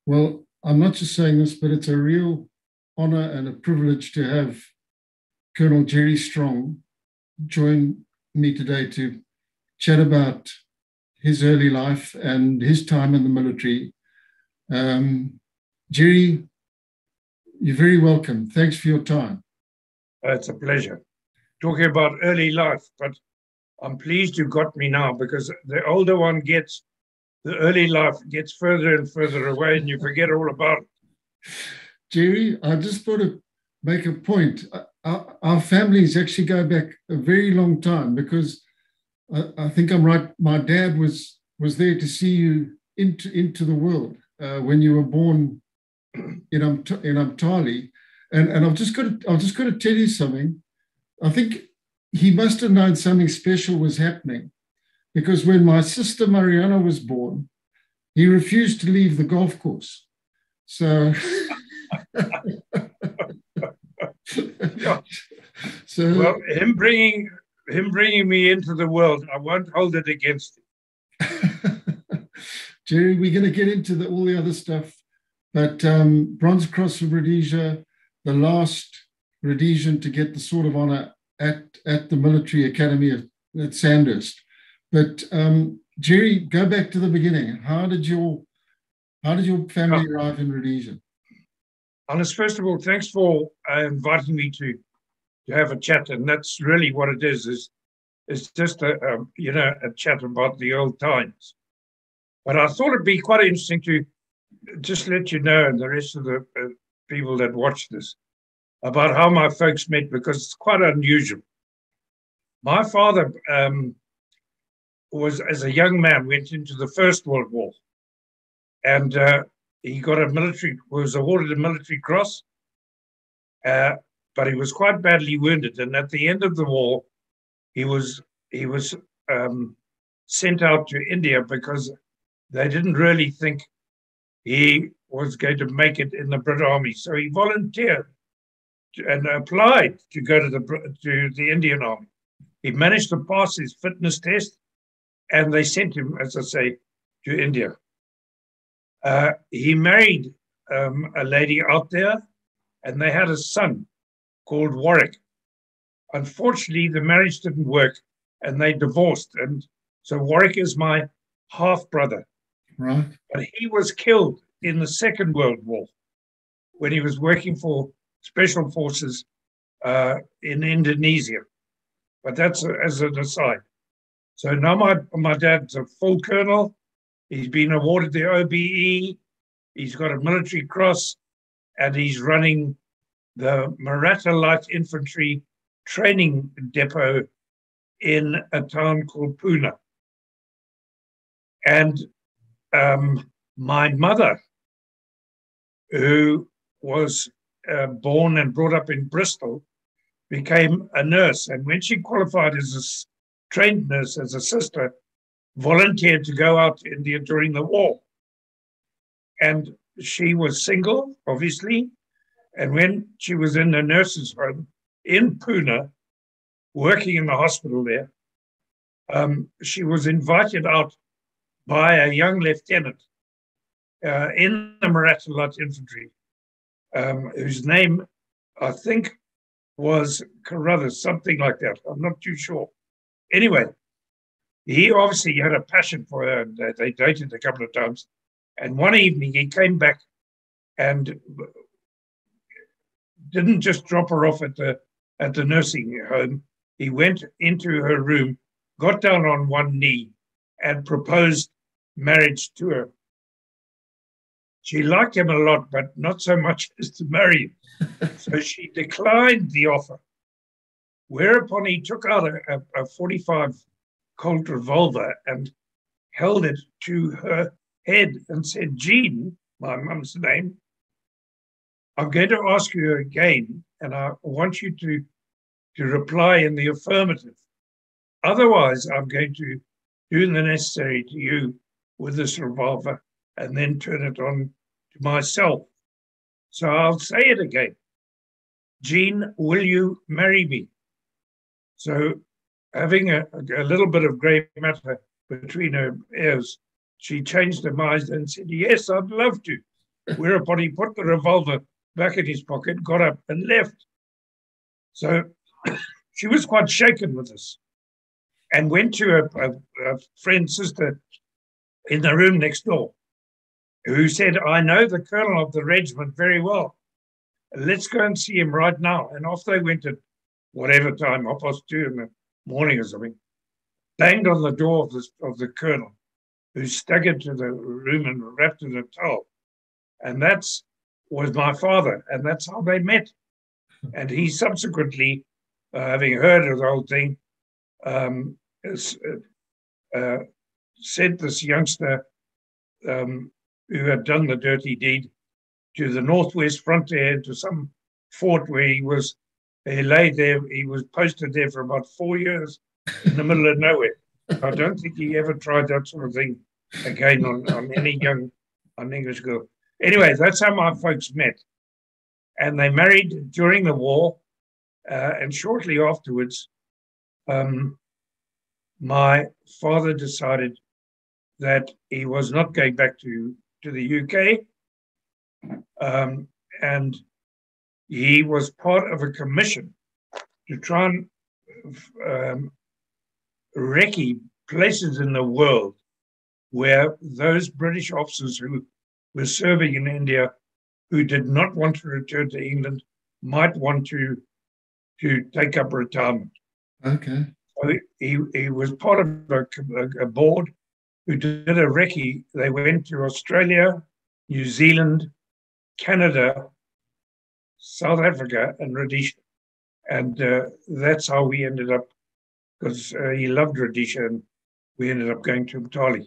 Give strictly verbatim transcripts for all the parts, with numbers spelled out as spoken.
Well, I'm not just saying this, but it's a real honor and a privilege to have Colonel Jerry Strong join me today to chat about his early life and his time in the military. Um, Jerry, you're very welcome. Thanks for your time. Uh, it's a pleasure. Talking about early life, but I'm pleased you got me now, because the older one gets, the early life gets further and further away and you forget all about it. Jerry, I just thought to make a point. Our, our families actually go back a very long time, because I, I think I'm right. My dad was was there to see you into into the world uh, when you were born in um, in Umtali, and and I've just got to, I've just got to tell you something. I think he must have known something special was happening, because when my sister Mariana was born, he refused to leave the golf course. So, Yeah. so well, him bringing him bringing me into the world, I won't hold it against him. Jerry, we're going to get into the, all the other stuff, but um, Bronze Cross of Rhodesia, the last Rhodesian to get the Sword of Honor at, at the Military Academy at, at Sandhurst. But um, Jerry, go back to the beginning. How did your how did your family oh. arrive in Rhodesia? Hannes, first of all, thanks for uh, inviting me to to have a chat, and that's really what it is. is It's just a, a you know a chat about the old times. But I thought it'd be quite interesting to just let you know, and the rest of the uh, people that watch this, about how my folks met, because it's quite unusual. My father um, was, as a young man, went into the First World War, and uh, he got a military, was awarded a military cross, uh, but he was quite badly wounded. And at the end of the war, he was he was um, sent out to India, because they didn't really think he was going to make it in the British Army. So he volunteered to, and applied to go to the to the Indian Army. He managed to pass his fitness test, and they sent him, as I say, to India. Uh, he married um, a lady out there, and they had a son called Warwick. Unfortunately, the marriage didn't work, and they divorced. And so Warwick is my half-brother. Right. But he was killed in the Second World War when he was working for special forces uh, in Indonesia. But that's a, as an aside. So now my, my dad's a full colonel. He's been awarded the O B E. He's got a military cross, and he's running the Maratha Light Infantry training depot in a town called Pune. And um, my mother, who was uh, born and brought up in Bristol, became a nurse. And when she qualified as a trained nurse, as a sister, volunteered to go out to India during the war. And she was single, obviously. And when she was in the nurse's home in Pune, working in the hospital there, um, she was invited out by a young lieutenant uh, in the Maratha Light Infantry, um, whose name, I think, was Carruthers, something like that. I'm not too sure. Anyway, he obviously had a passion for her, and they dated a couple of times. And one evening he came back and didn't just drop her off at the at the nursing home. He went into her room, got down on one knee, and proposed marriage to her. She liked him a lot, but not so much as to marry him. So she declined the offer, whereupon he took out a, a forty-five Colt revolver and held it to her head and said, "Jean," my mum's name, "I'm going to ask you again, and I want you to, to reply in the affirmative. Otherwise, I'm going to do the necessary to you with this revolver and then turn it on to myself. So I'll say it again. Jean, will you marry me?" So having a, a little bit of grey matter between her ears, she changed her mind and said, "Yes, I'd love to." Whereupon he put the revolver back in his pocket, got up and left. So she was quite shaken with this and went to a, a, a friend's sister in the room next door, who said, I know the colonel of the regiment very well. Let's go and see him right now. And off they went at whatever time, half past two in the morning or something, banged on the door of, this, of the colonel, who staggered to the room and wrapped in a towel. And that was my father, and that's how they met. And he subsequently, uh, having heard of the whole thing, um, is, uh, uh, sent this youngster um, who had done the dirty deed to the northwest frontier, to some fort where he was, he lay there, he was posted there for about four years in the middle of nowhere. I don't think he ever tried that sort of thing again on, on any young, on English girl. Anyway, that's how my folks met. And they married during the war, uh, and shortly afterwards, um, my father decided that he was not going back to, to the U K, um, and he was part of a commission to try and um, recce places in the world where those British officers who were serving in India, who did not want to return to England, might want to, to take up retirement. Okay. So he, he was part of a, a board who did a recce. They went to Australia, New Zealand, Canada, South Africa, and Rhodesia. And uh, that's how we ended up, because uh, he loved Rhodesia, and we ended up going to Mtali.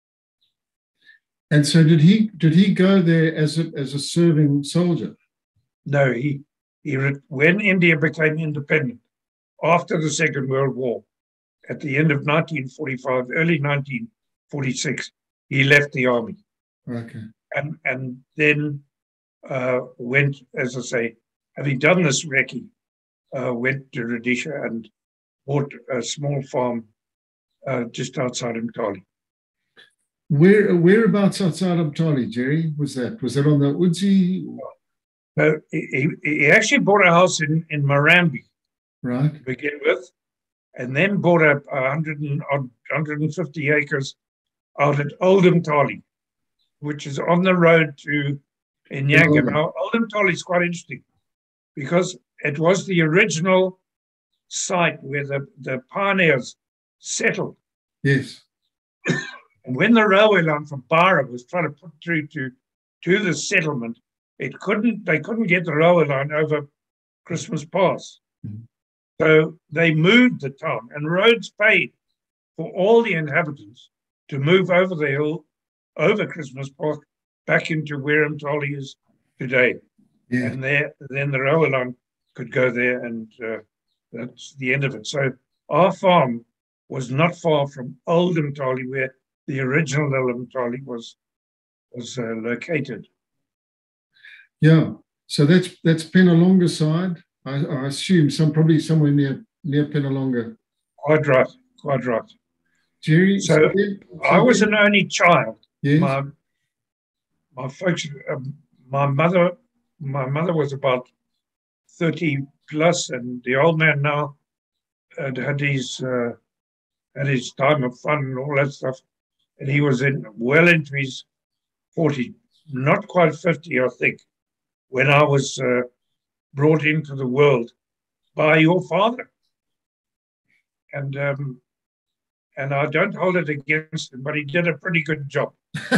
And so did he did he go there as a, as a serving soldier? No, he, he when India became independent, after the Second World War, at the end of nineteen forty-five, early nineteen forty-six, he left the army. Okay. And, and then uh, went, as I say, having done this recce, uh, went to Rhodesia and bought a small farm uh, just outside Mtali. Where whereabouts outside of Mtali, Jerry, was that? Was that on the Udzi? No, he, he actually bought a house in, in Morambi, right, to begin with, and then bought a, a hundred and one hundred fifty acres out at Old Mtali, which is on the road to Inyanga. Oh. Now, Old Mtali is quite interesting because it was the original site where the, the pioneers settled. Yes. And when the railway line from Barra was trying to put through to, to the settlement, it couldn't, they couldn't get the railway line over Christmas Pass. Mm-hmm. So they moved the town, and Rhodes paid for all the inhabitants to move over the hill, over Christmas Pass, back into where Mtali is today. Yeah. And there, then the railway line could go there, and uh, that's the end of it. So our farm was not far from Old Mtali, where the original Mtali was was uh, located. Yeah, so that's that's Penalonga side. I, I assume some probably somewhere near near Penalonga. Quite right, quite right. Jerry, so, so, then, so I was then, an only child. Yes. My my folks, um, my mother, my mother was about thirty plus, and the old man now had had his uh, had his time of fun and all that stuff. And he was in well into his forties, not quite fifty, I think, when I was uh, brought into the world by your father. And um, and I don't hold it against him, but he did a pretty good job.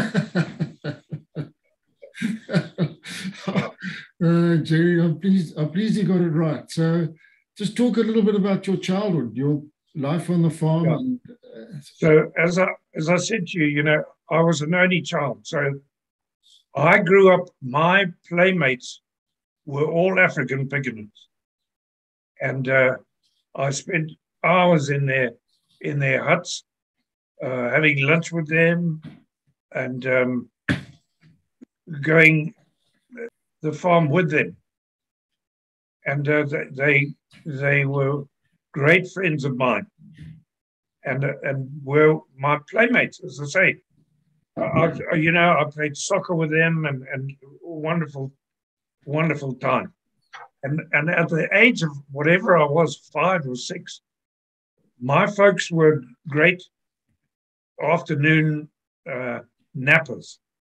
uh, Jerry, I'm pleased, I'm pleased you got it right. So just talk a little bit about your childhood, your life on the farm. Yeah. And, uh, so as I, as I said to you, you know, I was an only child. So I grew up, my playmates were all African pigments. And uh, I spent hours in their, in their huts, uh, having lunch with them and um, going the farm with them. And uh, they, they were great friends of mine. And, uh, and were my playmates, as I say. I, I, you know, I played soccer with them, and, and wonderful, wonderful time. And, and at the age of whatever I was, five or six, my folks were great afternoon uh, nappers.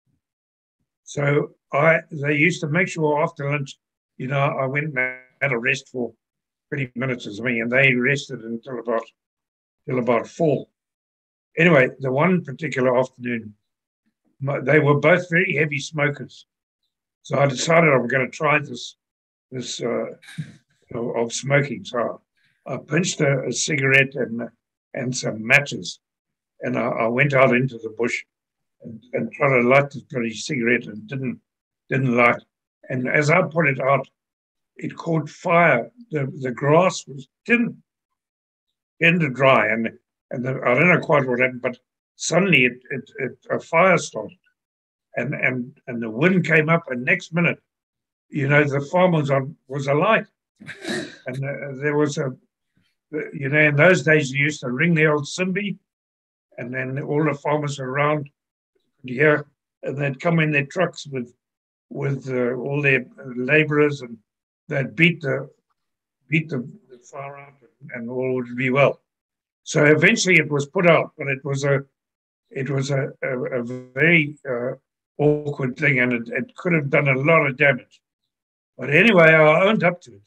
So I they used to make sure after lunch, you know, I went and had a rest for twenty minutes as me, and they rested until about till about four. Anyway, the one particular afternoon, my, they were both very heavy smokers. So I decided I was going to try this this uh, of, of smoking. So I, I pinched a, a cigarette and and some matches, and I, I went out into the bush and, and tried to light this bloody cigarette, and didn't didn't light. And as I put it out, it caught fire. The the grass was didn't tend to dry, and and the, I don't know quite what happened, but suddenly it, it, it a fire started, and and and the wind came up, and next minute, you know, the farm was on was alight, and uh, there was a, you know, in those days you used to ring the old Simbi, and then all the farmers around here, and they'd come in their trucks with with uh, all their labourers, and they'd beat the beat the, the fire out, and, and all would be well. So eventually it was put out, but it was a it was a, a, a very uh, awkward thing, and it, it could have done a lot of damage. But anyway, I owned up to it.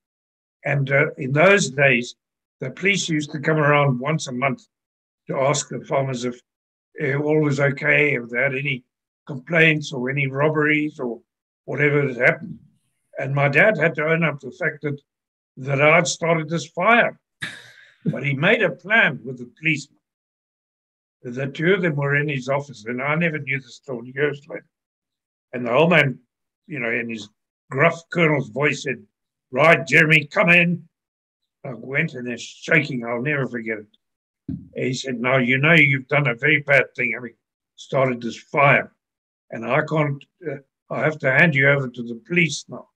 And uh, in those days, the police used to come around once a month to ask the farmers if uh, all was okay, if they had any complaints or any robberies or whatever had happened. And my dad had to own up to the fact that, that I'd started this fire. But he made a plan with the policeman. The two of them were in his office, and I never knew this till years later. And the old man, you know, in his gruff colonel's voice said, "Right, Jeremy, come in." I went in there shaking. I'll never forget it. He said, "Now, you know, you've done a very bad thing, having started this fire. And I can't, uh, I have to hand you over to the police now."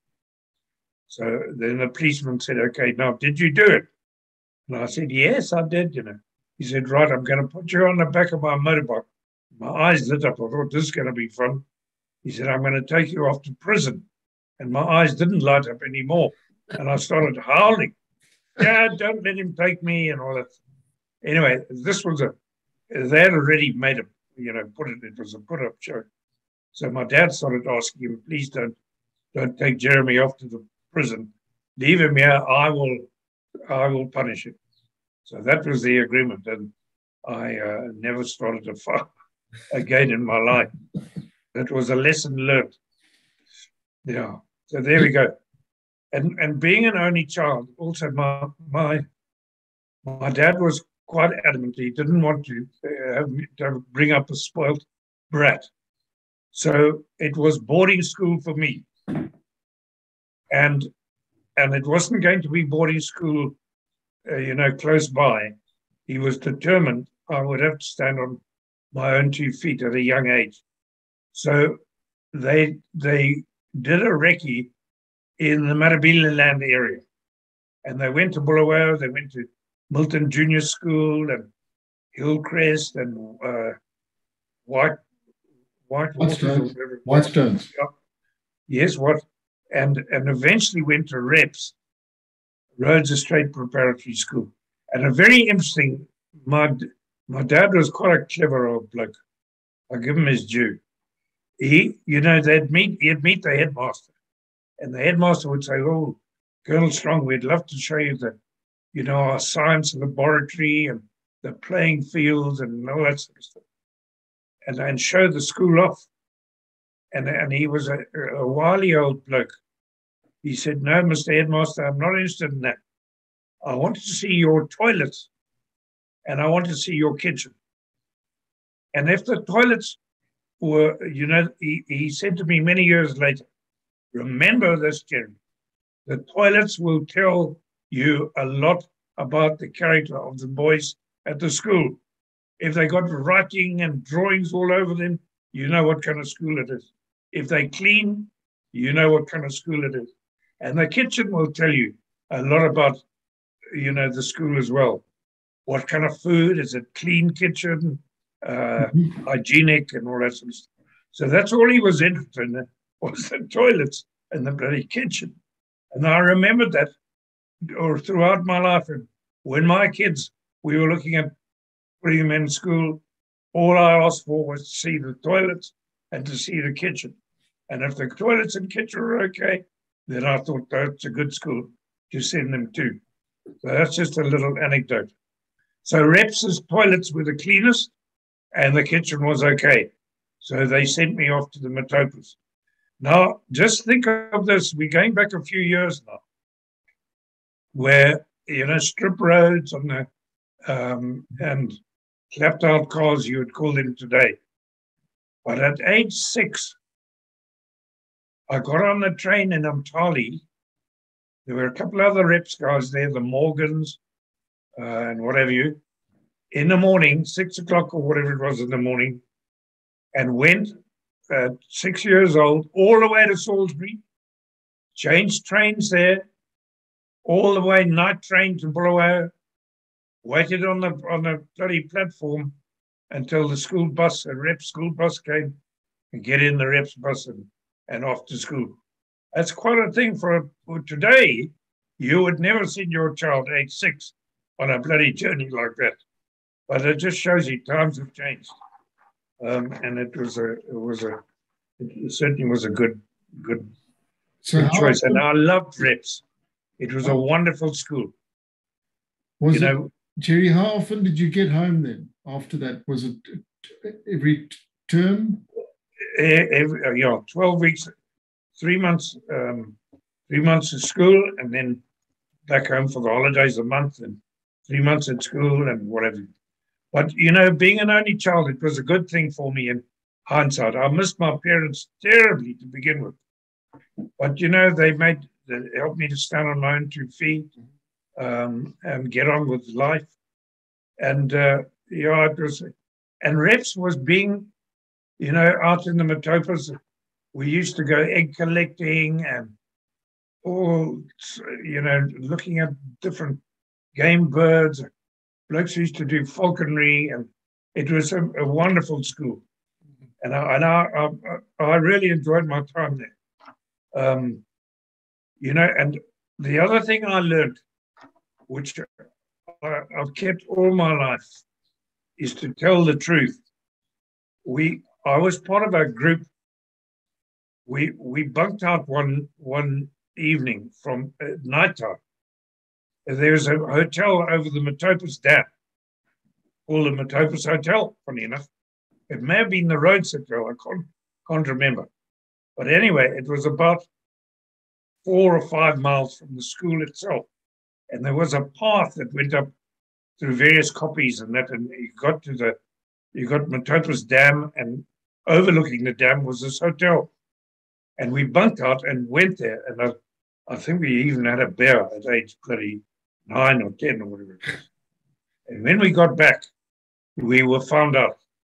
So then the policeman said, "Okay, now, did you do it?" And I said, "Yes, I did, you know." He said, "Right, I'm going to put you on the back of my motorbike." My eyes lit up. I thought, this is going to be fun. He said, "I'm going to take you off to prison." And my eyes didn't light up anymore. And I started howling. "Yeah, don't let him take me," and all that. Anyway, this was a, they had already made a, you know, put it, it was a put-up show. So my dad started asking him, "Please don't, don't take Jeremy off to the prison. Leave him here. I will, I will punish him." So that was the agreement. And I uh, never started a fire again in my life. That was a lesson learned. Yeah. So there we go. And and being an only child, also my my my dad was quite adamant. He didn't want to, uh, have me, to bring up a spoiled brat. So it was boarding school for me. And and it wasn't going to be boarding school, uh, you know, close by. He was determined I would have to stand on my own two feet at a young age. So they they did a recce in the Marabile land area. And they went to Bulawayo, they went to Milton Junior School and Hillcrest and uh, White White Whitestones. Whitestones. Yeah. Yes, what and and eventually went to Reps, Rhodesia Straight Preparatory School. And a very interesting, my my dad was quite a clever old bloke. I give him his due. He, you know, they'd meet, he'd meet the headmaster. And the headmaster would say, "Oh, Colonel Strong, we'd love to show you the, you know, our science laboratory and the playing fields and all that sort of stuff, and, and show the school off." And, and he was a, a wily old bloke. He said, "No, Mister Headmaster, I'm not interested in that. I wanted to see your toilets and I want to see your kitchen." And if the toilets were, you know, he, he said to me many years later, "Remember this, Jeremy. The toilets will tell you a lot about the character of the boys at the school. If they got writing and drawings all over them, you know what kind of school it is. If they clean, you know what kind of school it is. And the kitchen will tell you a lot about, you know, the school as well. What kind of food? Is it clean kitchen? uh, hygienic and all that sort of stuff. So that's all he was interested in, was the toilets and the bloody kitchen. And I remembered that or throughout my life. And when my kids, we were looking at putting them in school, all I asked for was to see the toilets and to see the kitchen. And if the toilets and kitchen were okay, then I thought that's a good school to send them to. So that's just a little anecdote. So Reps's toilets were the cleanest and the kitchen was okay. So they sent me off to the Matopas. Now, just think of this. We're going back a few years now, where, you know, strip roads on the, um, and clapped out cars, you would call them today. But at age six, I got on the train in Umtali. There were a couple other Reps guys there, the Morgans uh, and whatever you, in the morning, six o'clock or whatever it was in the morning, and went at six years old all the way to Salisbury, changed trains there, all the way night train to Bulawayo, waited on the on the bloody platform until the school bus, a Rep school bus came, and get in the Reps bus and, and off to school. That's quite a thing for, for today. You would never send your child age six on a bloody journey like that. But it just shows you times have changed. Um, and it was a, it was a, it certainly was a good, good, So good how choice. often- And I loved Reps. It was a wonderful school. was You it, know, Jerry, how often did you get home then after that? Was it every t- term? e- every, uh, yeah, twelve weeks, three months, um, three months at school, and then back home for the holidays a month, and three months at school and whatever. But, you know, being an only child, it was a good thing for me in hindsight. I missed my parents terribly to begin with. But, you know, they made, they helped me to stand on my own two feet um, and get on with life. And, uh, yeah, it was, and Reps was being, you know, out in the Matopas. We used to go egg collecting and all, you know, looking at different game birds. Blokes used to do falconry, and it was a, a wonderful school. And, I, and I, I, I really enjoyed my time there. Um, you know, and the other thing I learned, which I, I've kept all my life, is to tell the truth. We, I was part of a group. We we bunked out one one evening from uh, nighttime. There was a hotel over the Matopas Dam, called the Matopas Hotel, funny enough. It may have been the Rhodes Hotel, I can't, can't remember. But anyway, it was about four or five miles from the school itself. And there was a path that went up through various copies and that, and you got to the, you got Matopas Dam, and overlooking the dam was this hotel. And we bunked out and went there, and I, I think we even had a bear at age bloody nine or ten or whatever it was. And when we got back, we were found out.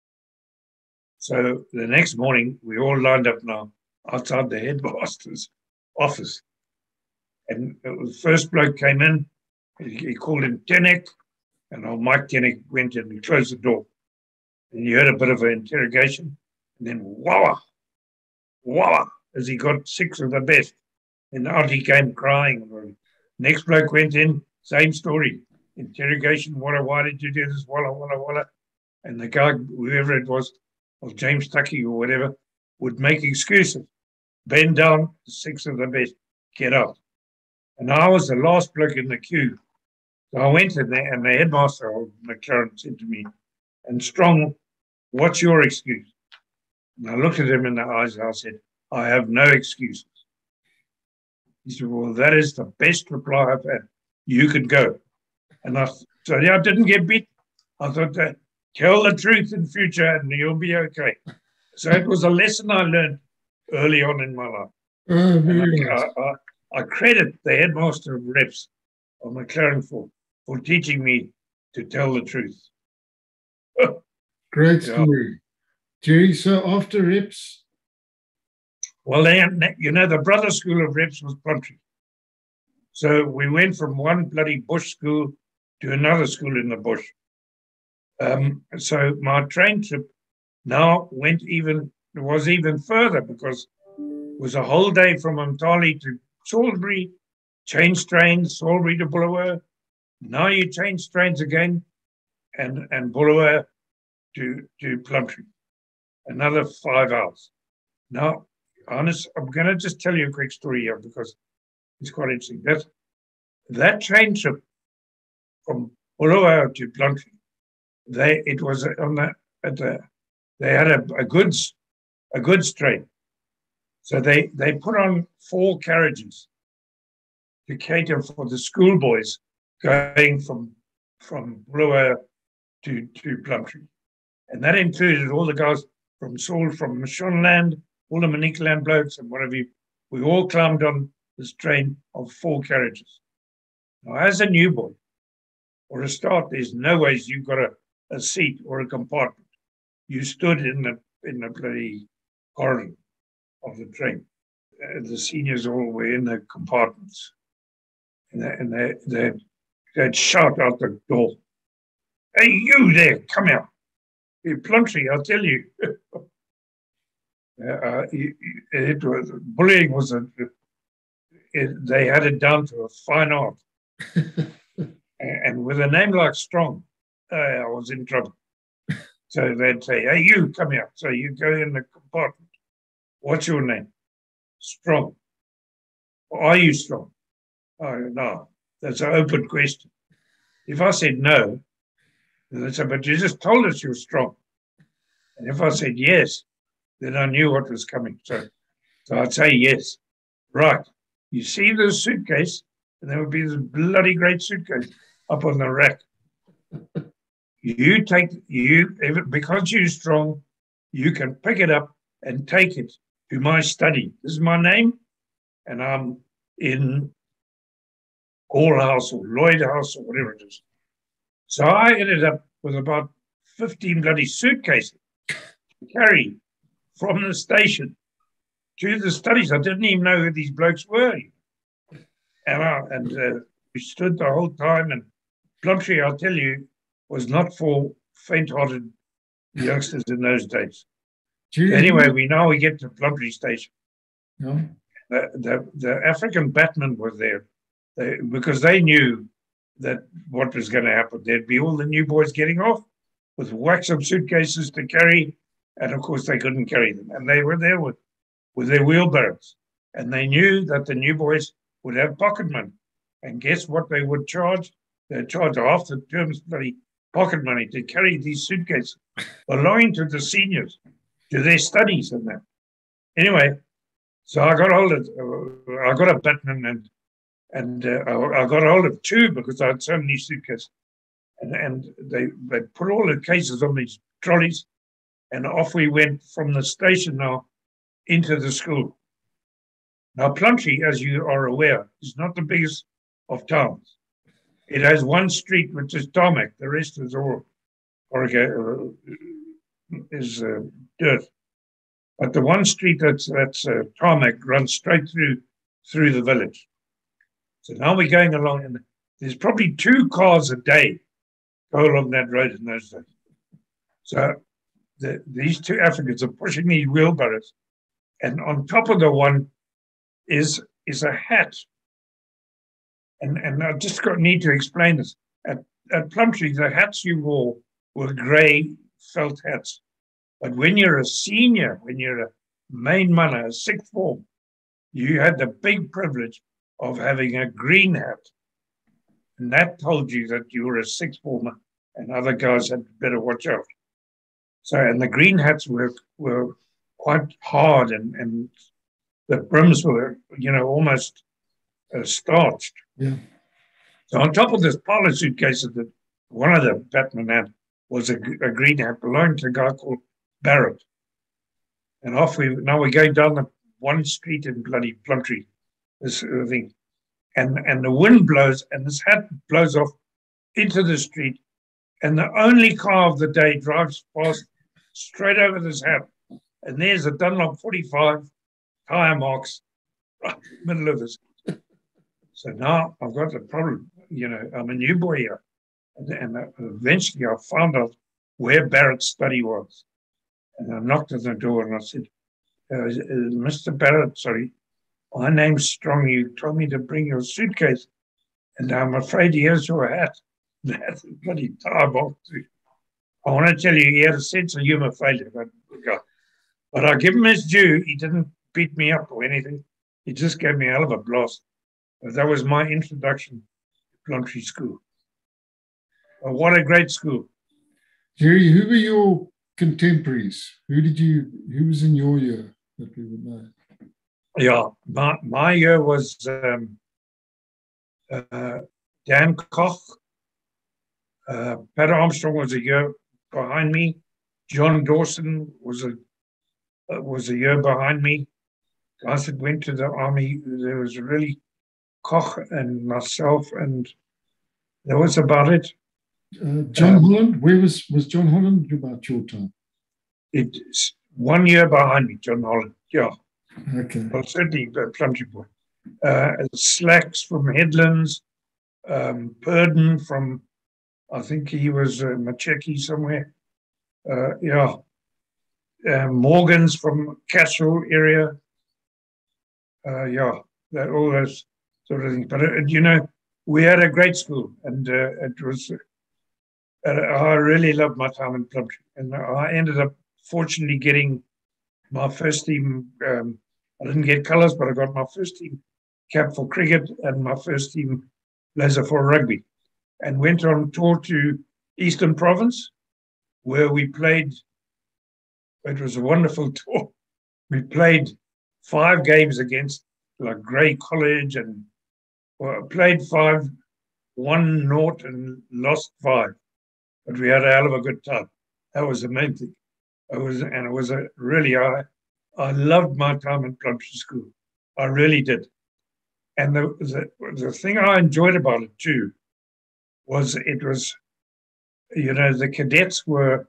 So the next morning, we all lined up now outside the headmaster's office. And the first bloke came in, he, he called him Tenek, and old Mike Tenek went in and closed the door. And you heard a bit of an interrogation, and then wah, wah, as he got six of the best. And out he came crying. Next bloke went in, same story. Interrogation, walla, why did you do this? Walla, walla, walla. And the guy, whoever it was, or James Tucky or whatever, would make excuses. Bend down, six of the best, get out. And I was the last bloke in the queue. So I went in there, and the headmaster, old McLaren, said to me, and Strong, what's your excuse? And I looked at him in the eyes and I said, I have no excuses. He said, well, that is the best reply I've had. You could go. And I said, yeah, I didn't get beat. I thought, that, tell the truth in future and you'll be okay. So it was a lesson I learned early on in my life. Oh, And very I, nice. I, I, I credit the headmaster of Reps of McLaren for, for teaching me to tell the truth. Great Yeah. story. Jerry, so after Reps, Well, then, you know, the brother school of Reps was Plumtree. So we went from one bloody bush school to another school in the bush. Um, so my train trip now went even, was even further, because it was a whole day from Umtali to Salisbury, change trains, Salisbury to Bulawayo. Now you change trains again, and, and Bulawayo to, to Plumtree. Another five hours. Now, Hannes, I'm going to just tell you a quick story here because it's quite interesting. That, that train trip from Bulawayo to Plumtree, they it was on the, at the they had a, a goods a goods train, so they they put on four carriages to cater for the schoolboys going from from Bulawayo to to Plumtree, and that included all the guys from Saul, from Mashonaland, all the Manicaland blokes and whatever. You, we all climbed on this train of four carriages. Now, as a new boy, or a start, there's no ways you got a, a seat or a compartment. You stood in the in the bloody corridor of the train. Uh, the seniors all were in the compartments, and they, and they they'd, they'd shout out the door, "Hey, you there, come here! You Plumtree, I'll tell you." uh, it, it was bullying was a. It, they had it down to a fine art. And with a name like Strong, uh, I was in trouble. So they'd say, "Hey, you, come here." So you go in the compartment. "What's your name?" "Strong." "Are you strong?" "Oh, no, that's an open question." If I said no, they'd say, "But you just told us you're strong." And if I said yes, then I knew what was coming. So, so I'd say yes. "Right, you see this suitcase?" And there would be this bloody great suitcase up on the rack. You take, you, because you're strong, you can pick it up and take it to my study. This is my name, and I'm in Hall House or Lloyd House or whatever it is. So I ended up with about fifteen bloody suitcases to carry from the station to the studies. I didn't even know who these blokes were. And, I, and uh, we stood the whole time, and Plumtree, I'll tell you, was not for faint-hearted youngsters in those days. Anyway, we now we get to Plumtree Station. No. The, the, the African batman was there they, because they knew that what was going to happen. There'd be all the new boys getting off with wax of suitcases to carry, and of course they couldn't carry them. And they were there with, with their wheelbarrows, and they knew that the new boys would have pocket money. And guess what they would charge? They'd charge half the term's bloody pocket money to carry these suitcases belonging to the seniors, to their studies and that. Anyway, so I got hold of, uh, I got a batman and and uh, I, I got hold of two because I had so many suitcases. And, and they, they put all the cases on these trolleys, and off we went from the station now into the school. Now, Plumtree, as you are aware, is not the biggest of towns. It has one street which is tarmac. The rest is all or, is uh, dirt. But the one street that's that's uh, tarmac runs straight through through the village. So now we're going along, and there's probably two cars a day go along that road in those days. So the, these two Africans are pushing these wheelbarrows, and on top of the one is is a hat. And and I just got need to explain this. At at Plumtree, the hats you wore were grey felt hats. But when you're a senior, when you're a main manner, a sixth form, you had the big privilege of having a green hat. And that told you that you were a sixth former and other guys had better watch out. So, and the green hats were were quite hard, and, and the brims were, you know, almost uh, starched. Yeah. So on top of this parlor suitcases that one of the batmen had was a, a green hat belonging to a guy called Barrett. And off we, now we're going down the one street in bloody Plumtree, this uh, thing. And, and the wind blows, and this hat blows off into the street, and the only car of the day drives past straight over this hat. And there's a Dunlop forty-five, tire marks, right in the middle of this. So now I've got a problem. You know, I'm a new boy here. And, and eventually I found out where Barrett's study was. And I knocked on the door and I said, uh, Mister Barrett, sorry, my name's Strong. You told me to bring your suitcase, and I'm afraid here's your hat. That's a bloody diabolical. I want to tell you, he had a sense of humor failure. But, but I give him his due. He didn't beat me up or anything. He just gave me a hell of a blast. But that was my introduction to Plumtree School. But what a great school. Jerry, who were your contemporaries? Who did you, who was in your year that we would know? Yeah, my, my year was um, uh, Dan Koch. Uh, Pat Armstrong was a year behind me. John Dawson was a uh, was a year behind me. Guys that went to the army, there was really Koch and myself, and that was about it. Uh, John um, Holland, where was, was John Holland about your time? It's one year behind me, John Holland, yeah. Okay. Well, certainly the Plumtree boy. Uh, Slacks from Headlands, um, Purden from, I think he was uh, Macheki somewhere. Uh, yeah. Uh, Morgan's from Castle area. Uh, yeah, that, all those sort of things. But, uh, you know, we had a great school, and uh, it was, uh, I really loved my time in Plumtree. And I ended up fortunately getting my first team. Um, I didn't get colours, but I got my first team cap for cricket and my first team blazer for rugby, and went on tour to Eastern Province, where we played. It was a wonderful tour. We played five games against like Grey College, and well, played five, won naught and lost five. But we had a hell of a good time. That was the main thing. It was, and it was a really, I, I loved my time in Plumtree School. I really did. And the, the, the thing I enjoyed about it too was it was, you know, the cadets were,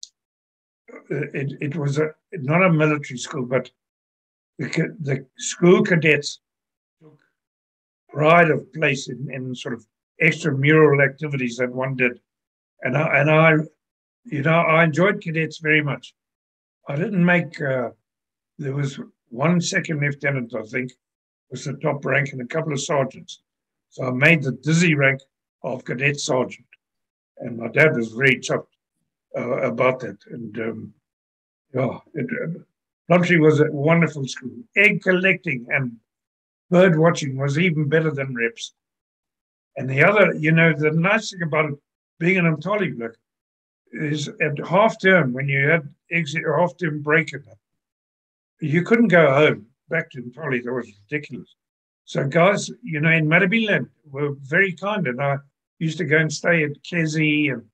it, it was a, not a military school, but the, the school cadets took pride of place in, in sort of extramural activities that one did. And I, and I, you know, I enjoyed cadets very much. I didn't make, uh, there was one second lieutenant, I think, was the top rank, and a couple of sergeants. So I made the dizzy rank of cadet sergeant. And my dad was very chuffed uh, about that. And um, yeah, it, uh, Plumtree was a wonderful school. Egg collecting and bird watching was even better than reps. And the other, you know, the nice thing about it, being an Umtali bloke, is at half term, when you had exit or half term break in it, you couldn't go home back to Umtali. That was ridiculous. So guys, you know, in Marabiland were very kind, and I used to go and stay at Kezi and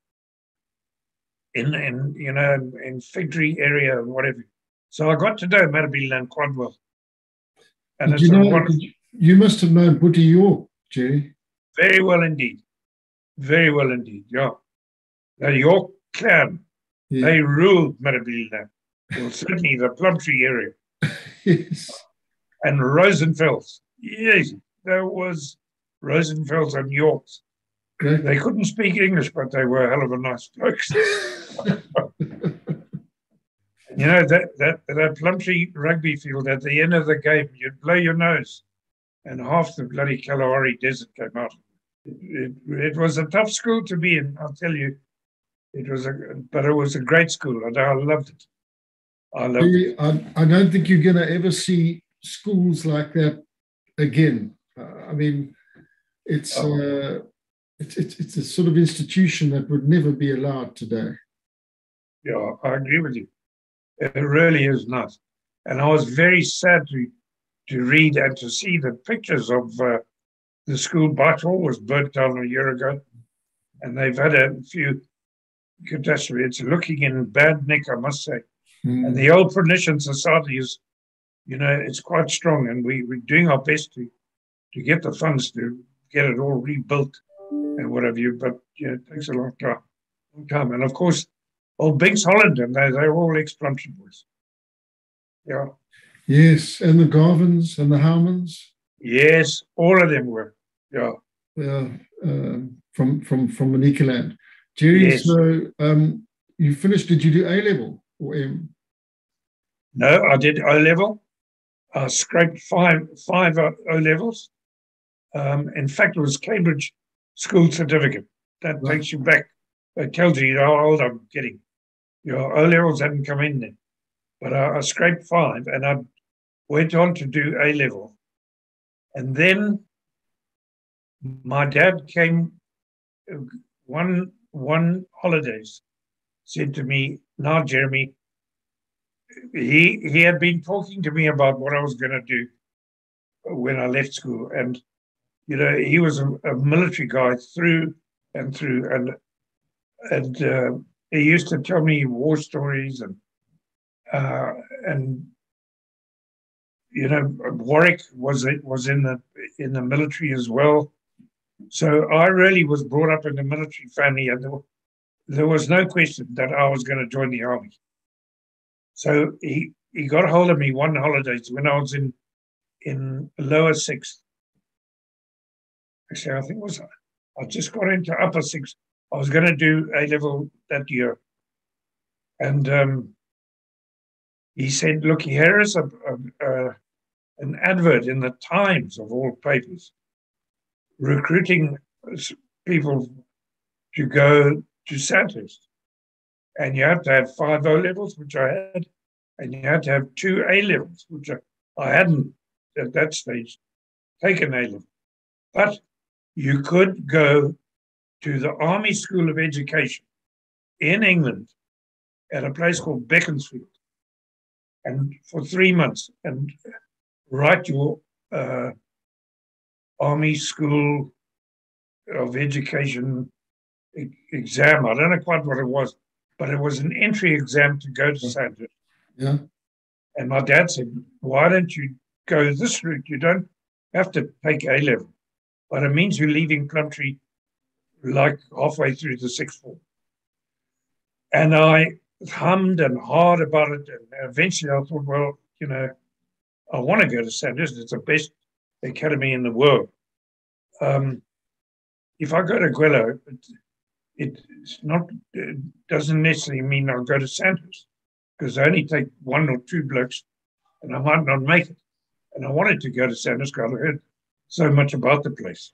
in, in you know, in, in Fig Tree area and whatever. So I got to know Marabiland quite well. And did it's you, know, one, did you, you must have known Buddha York, Jerry. Very well indeed. Very well indeed, yeah. The York clan, yeah. They ruled Marabiland. Well, certainly the Plumtree area. Yes. And Rosenfels. Yes, there was Rosenfels and Yorks. Great. They couldn't speak English, but they were a hell of a nice blokes. You know, that, that, that Plumtree rugby field, at the end of the game, you'd blow your nose, and half the bloody Kalahari Desert came out. It, it, it was a tough school to be in, I'll tell you. It was a, but it was a great school, and I loved it. I loved it. I, I don't think you're going to ever see schools like that again. Uh, I mean, it's, oh. uh, it's it's it's a sort of institution that would never be allowed today. Yeah, I agree with you. It really is not. And I was very sad to to read and to see the pictures of uh, the school. Butthole was burnt down a year ago, and they've had a few catastrophes. It's looking in bad nick, I must say. Mm. And the old Phoenician Society is, you know, it's quite strong, and we, we're doing our best to, to get the funds to get it all rebuilt and what have you, but you know, it takes a long time. Long time. And of course, old Binks Holland, and they, they're all ex-Plumtree boys. Yeah. Yes, and the Garvins and the Howmans. Yes, all of them were. Yeah. Yeah, uh, from from from Manicaland. Jerry, yes. So um, you finished, did you do A level or M? No, I did O level. I scraped five five O levels. Um, in fact, it was Cambridge School Certificate. That Right. takes you back. It tells you how old I'm getting. Your O levels hadn't come in then, but I, I scraped five, and I went on to do A level. And then my dad came one one holidays, said to me, "Now, Jeremy," he he had been talking to me about what I was going to do when I left school, and you know, he was a, a military guy through and through, and and uh, he used to tell me war stories, and uh, and you know, Warwick was was in the in the military as well. So I really was brought up in a military family, and there, there was no question that I was going to join the army. So he he got hold of me one holiday when I was in in lower sixth. Actually, I think it was I just got into upper sixth. I was going to do A level that year, and um, he said, "Look, here is a, a, a an advert in the Times of all papers, recruiting people to go to Sandhurst, and you have to have five O levels, which I had, and you had to have two A levels, which I, I hadn't at that stage taken A level, but you could go to the Army School of Education in England at a place called Beaconsfield, and for three months, and write your uh, Army School of Education e- exam. I don't know quite what it was, but it was an entry exam to go to Sandhurst. Yeah. And my dad said, "Why don't you go this route? You don't have to take A level, but it means you're leaving Plumtree like halfway through the sixth form." And I hummed and hawed about it, and eventually I thought, well, you know, I want to go to Sandhurst. It's the best academy in the world. Um, if I go to Gwello, it, it's not, it doesn't necessarily mean I'll go to Sandhurst, because I only take one or two blokes and I might not make it. And I wanted to go to Sandhurst because I heard so much about the place.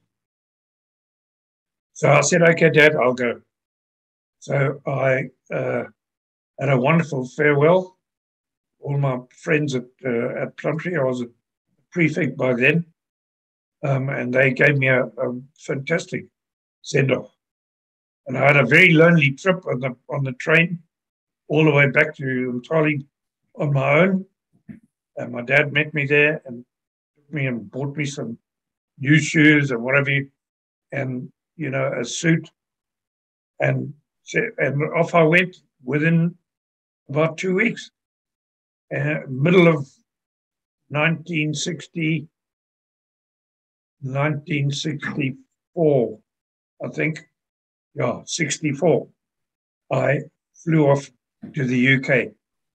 So I said, "Okay, Dad, I'll go." So I uh, had a wonderful farewell. All my friends at, uh, at Plumtree, I was a prefect by then, um, and they gave me a, a fantastic send-off. And I had a very lonely trip on the on the train all the way back to Umtali on my own. And my dad met me there and took me and bought me some new shoes and whatever, and you know, a suit, and and off I went within about two weeks. Uh, middle of nineteen sixty, nineteen sixty-four, I think. Yeah, sixty-four. I flew off to the U K.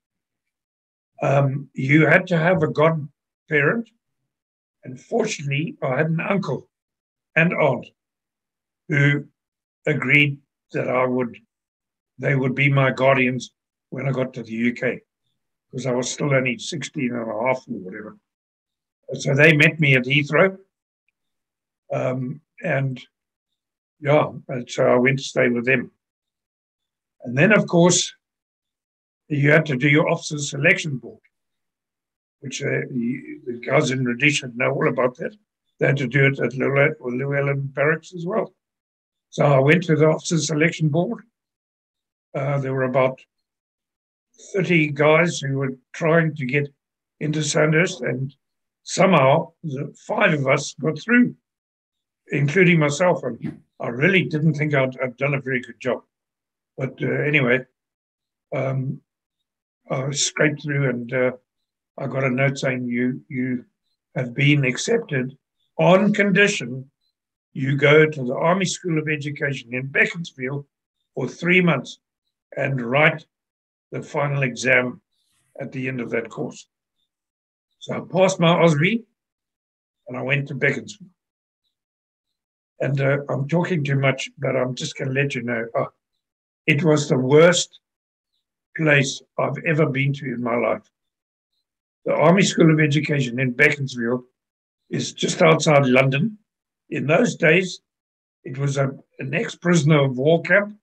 Um, you had to have a godparent, and fortunately, I had an uncle and aunt who agreed that I would, they would be my guardians when I got to the U K, because I was still only sixteen and a half or whatever. So they met me at Heathrow, um, and yeah, and so I went to stay with them. And then, of course, you had to do your officers selection board, which uh, the, the guys in Rhodesia know all about that. They had to do it at Llewellyn Barracks as well. So I went to the officers selection board. Uh, there were about thirty guys who were trying to get into Sandhurst, and somehow the five of us got through, including myself. And I really didn't think I'd, I'd done a very good job. But uh, anyway, um, I scraped through, and uh, I got a note saying you you have been accepted on condition you go to the Army School of Education in Beaconsfield for three months and write the final exam at the end of that course. So I passed my O S B and I went to Beaconsfield. And uh, I'm talking too much, but I'm just going to let you know, oh, it was the worst place I've ever been to in my life. The Army School of Education in Beaconsfield is just outside London. In those days, it was a, an ex-prisoner of war camp.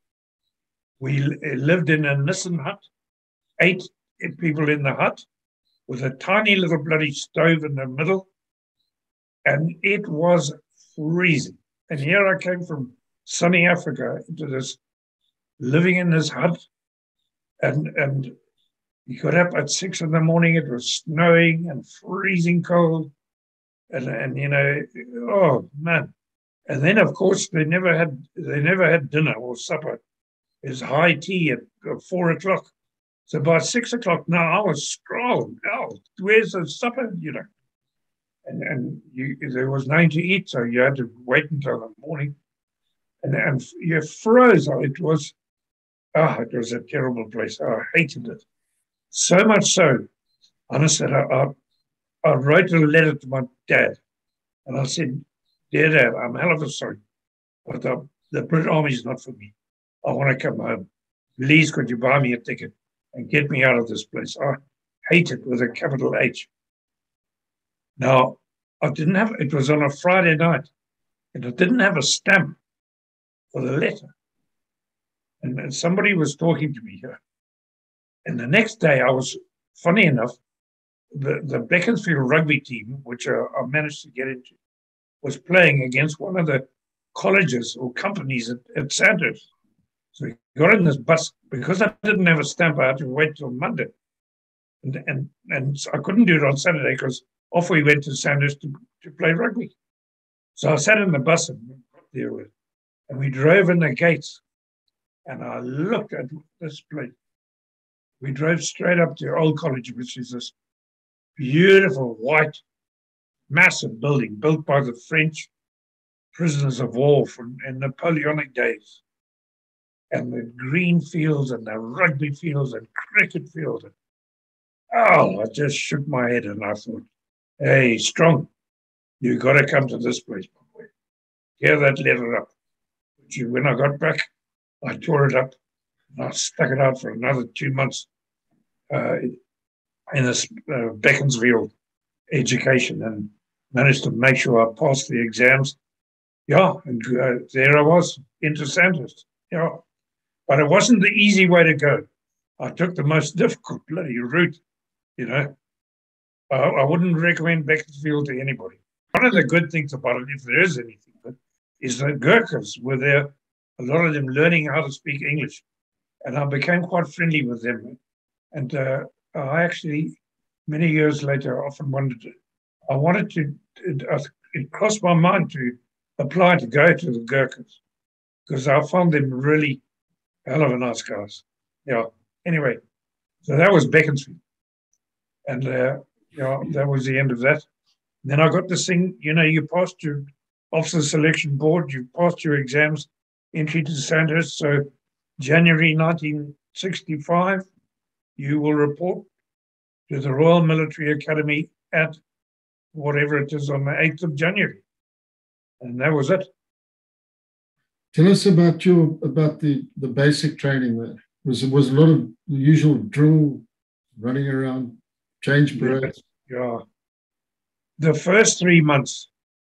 We lived in a Nissen hut, eight people in the hut, with a tiny little bloody stove in the middle. And it was freezing. And here I came from sunny Africa into this, living in this hut. And, and you got up at six in the morning, it was snowing and freezing cold. And, and you know, oh man. And then of course they never had they never had dinner or supper. It was high tea at four o'clock. So by six o'clock now I was scrolling. Oh, where's the supper? You know. And and you, there was nothing to eat, so you had to wait until the morning. And and you froze. It was ah, oh, it was a terrible place. I hated it. So much so, honestly, I, I I wrote a letter to my dad, and I said, "Dear Dad, I'm hell of a sorry, but the, the British Army is not for me. I want to come home. Please, could you buy me a ticket and get me out of this place? I hate it with a capital H." Now, I didn't have, it was on a Friday night, and I didn't have a stamp for the letter. And, and somebody was talking to me here. And the next day, I was, funny enough, the, the Beaconsfield rugby team, which uh, I managed to get into, was playing against one of the colleges or companies at, at Sandhurst. So we got in this bus. Because I didn't have a stamp, I had to wait till Monday. And, and, and so I couldn't do it on Saturday because off we went to Sandhurst to, to play rugby. So I sat in the bus and got there with, and we drove in the gates. And I looked at this place. We drove straight up to Old College, which is this beautiful, white, massive building built by the French prisoners of war from in Napoleonic days. And the green fields and the rugby fields and cricket fields. Oh, I just shook my head and I thought, hey, Strong, you got to come to this place, my boy. Tear that letter up. But you, when I got back, I tore it up and I stuck it out for another two months uh, in this uh, Beaconsfield education and managed to make sure I passed the exams. Yeah, and uh, there I was, into Sandhurst. Yeah, but it wasn't the easy way to go. I took the most difficult bloody route, you know. Uh, I wouldn't recommend Beaconsfield to anybody. One of the good things about it, if there is anything good, is that Gurkhas were there, a lot of them learning how to speak English. And I became quite friendly with them. And uh, I actually, many years later, often wondered, I wanted to, it, it crossed my mind to apply to go to the Gurkhas because I found them really hell of a nice guys. Yeah, anyway, so that was Beaconsfield. And uh, yeah, that was the end of that. Then I got this thing, you know, you passed your officer selection board, you passed your exams, entry to Sandhurst. So January nineteen sixty-five, you will report to the Royal Military Academy at whatever it is on the eighth of January. And that was it. Tell us about your about the, the basic training there. Was it was a lot of the usual drill, running around, change parades? Yeah. The first three months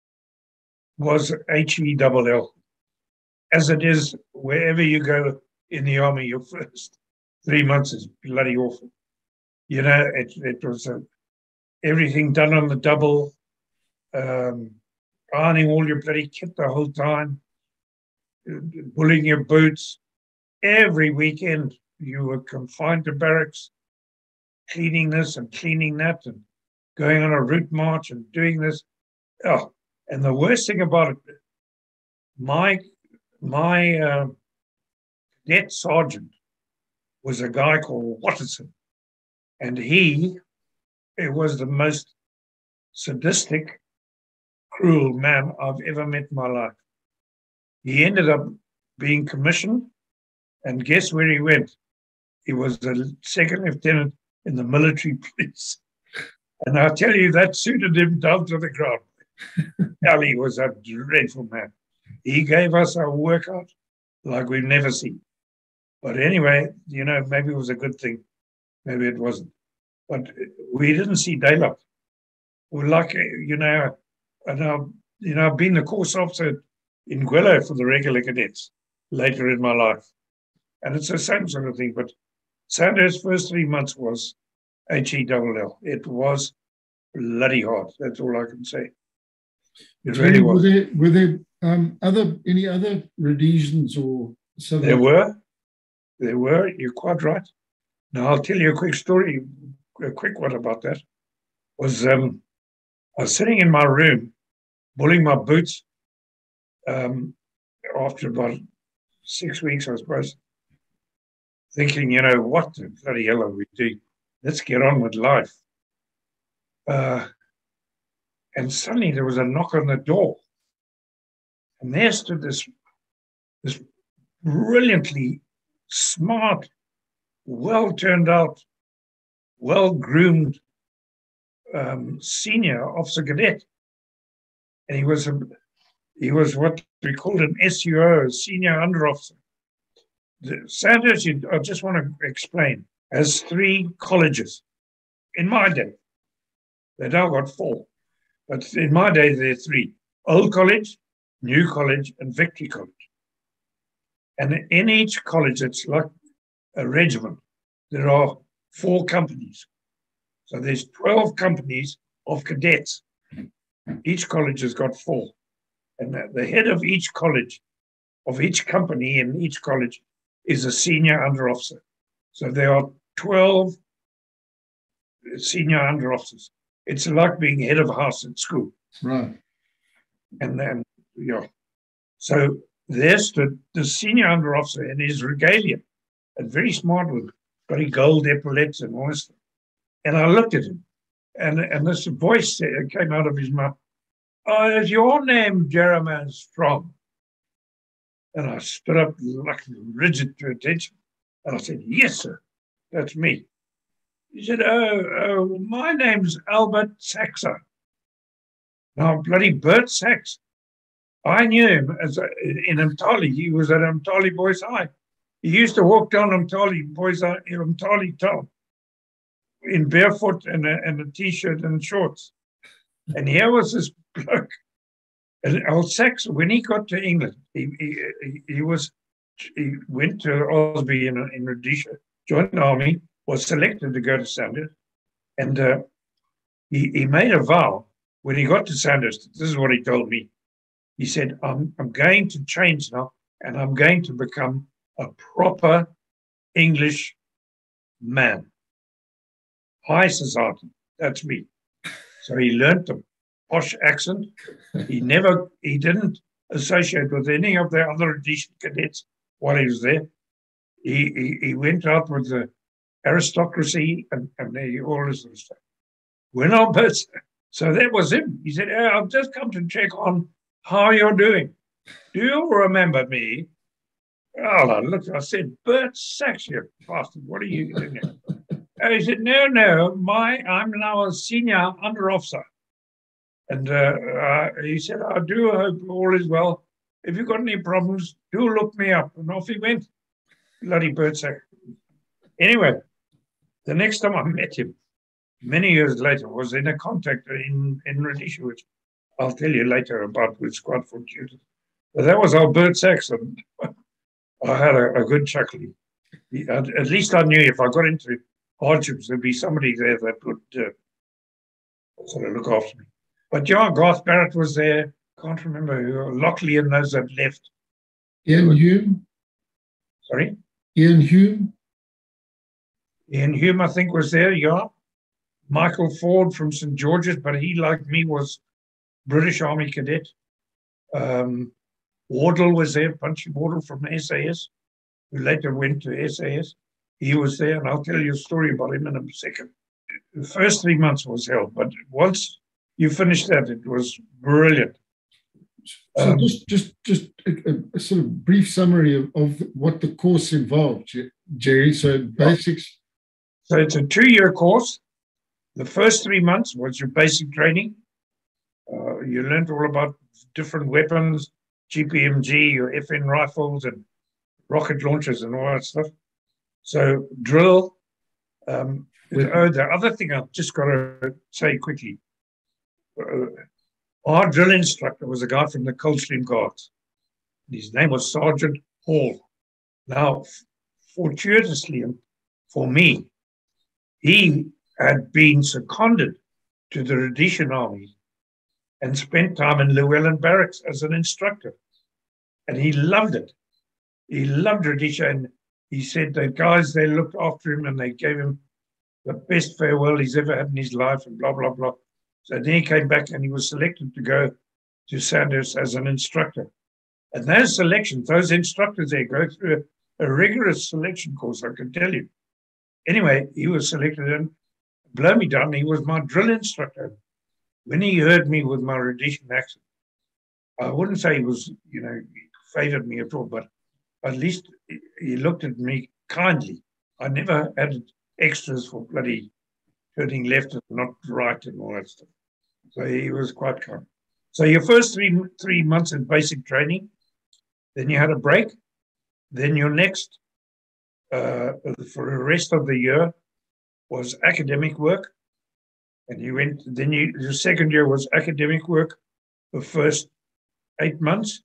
was H E L L. As it is wherever you go in the army, your first three months is bloody awful. You know, it, it was a, everything done on the double, um, ironing all your bloody kit the whole time, pulling your boots. Every weekend you were confined to barracks, cleaning this and cleaning that and going on a route march and doing this. Oh, and the worst thing about it, my, my uh, cadet sergeant was a guy called Watterson. And he, it was the most sadistic, cruel man I've ever met in my life. He ended up being commissioned, and guess where he went? He was a second lieutenant in the military police. And I tell you, that suited him down to the ground. Hell, he was a dreadful man. He gave us a workout like we've never seen. But anyway, you know, maybe it was a good thing. Maybe it wasn't. But we didn't see daylight. We're lucky, you know, and I've, you know, I've been the course officer in Gwillow for the regular cadets later in my life. And it's the same sort of thing. But Sandhurst's first three months was H E L L. It was bloody hard. That's all I can say. It really was. Were there, were there um, other any other Rhodesians or Southern? There were. There were. You're quite right. Now, I'll tell you a quick story, a quick one about that. Was um, I was sitting in my room, bulling my boots um, after about six weeks, I suppose, thinking, you know, what the bloody hell are we doing? Let's get on with life. Uh, and suddenly there was a knock on the door. And there stood this, this brilliantly smart, well-turned-out, well-groomed um, senior officer cadet. And he was a, he was what we called an S U O, a senior under officer. The Sandhurst, I just want to explain, has three colleges. In my day, they now got four. But in my day, there are three. Old College, New College, and Victory College. And in each college, it's like a regiment. There are four companies. So there's twelve companies of cadets. Each college has got four. And the head of each college, of each company in each college, is a senior under officer. So there are twelve senior under officers. It's like being head of house at school. Right. And then, yeah. So there stood the senior under officer in his regalia, and very smart with very gold epaulets and all this stuff. And I looked at him, and, and this voice came out of his mouth. Oh, is your name Jeremiah Strong? And I stood up like rigid to attention. And I said, yes, sir, that's me. He said, oh, oh my name's Albert Saxer. Now, bloody Bert Sax. I knew him as a, in Umtali. He was at Umtali Boys High. He used to walk down Umtali Boys High in Umtali town in barefoot and a, and a t-shirt and shorts. And here was this bloke. And old Sax, when he got to England, he he, he was he went to Osby in, in Rhodesia, joined the army, was selected to go to Sandhurst, and uh, he, he made a vow when he got to Sandhurst. This is what he told me. He said, I'm, I'm going to change now, and I'm going to become a proper English man. High society, that's me. So he learned the posh accent. He never, he didn't associate with any of the other Rhodesian cadets while he was there. He, he, he went out with the aristocracy and, and they, all this sort of stuff. We're not birds. So that was him. He said, oh, I've just come to check on how you're doing. Do you remember me? Well, I looked, I said, Bert Sax, you bastard, what are you doing here? And he said, no, no, my, I'm now a senior under officer. And uh, uh, he said, I do hope all is well. If you've got any problems, do look me up. And off he went. Bloody Bert Sax. Anyway, the next time I met him, many years later, was in a contact in, in Rhodesia, which I'll tell you later about with Squad for Tutors. But that was our Bert Sax. And I had a, a good chuckle. He, at, at least I knew if I got into hardships, there'd be somebody there that would uh, sort of look after me. But yeah, Garth Barrett was there. Can't remember who. Lockley and those that left. Ian Hume. Sorry? Ian Hume. Ian Hume, I think, was there, yeah. Michael Ford from Saint George's, but he, like me, was British Army cadet. Um, Wardle was there, Punchy Wardle from S A S, who later went to S A S. He was there, and I'll tell you a story about him in a second. The first three months was hell, but once you finished that, it was brilliant. So Um, just, just, just a, a sort of brief summary of, of what the course involved, Jerry. So basics. So it's a two-year course. The first three months was your basic training. Uh, you learned all about different weapons, G P M G, your F N rifles, and rocket launchers and all that stuff. So drill. Um, oh, the other thing I've just got to say quickly. Uh, our drill instructor was a guy from the Coldstream Guards. His name was Sergeant Hall. Now, fortuitously for me, he had been seconded to the Rhodesian army and spent time in Llewellyn Barracks as an instructor. And he loved it. He loved Rhodesia, and he said the guys, they looked after him and they gave him the best farewell he's ever had in his life and blah, blah, blah. So then he came back and he was selected to go to Sandhurst as an instructor. And those selections, those instructors, they go through a, a rigorous selection course, I can tell you. Anyway, he was selected, and blow me down, he was my drill instructor. When he heard me with my Rhodesian accent, I wouldn't say he was, you know, he favored me at all, but at least he looked at me kindly. I never had extras for bloody turning left and not right and all that stuff. So he was quite kind. So your first three three months in basic training, then you had a break. Then your next, uh, for the rest of the year, was academic work. And you went, then you, your second year was academic work, the first eight months.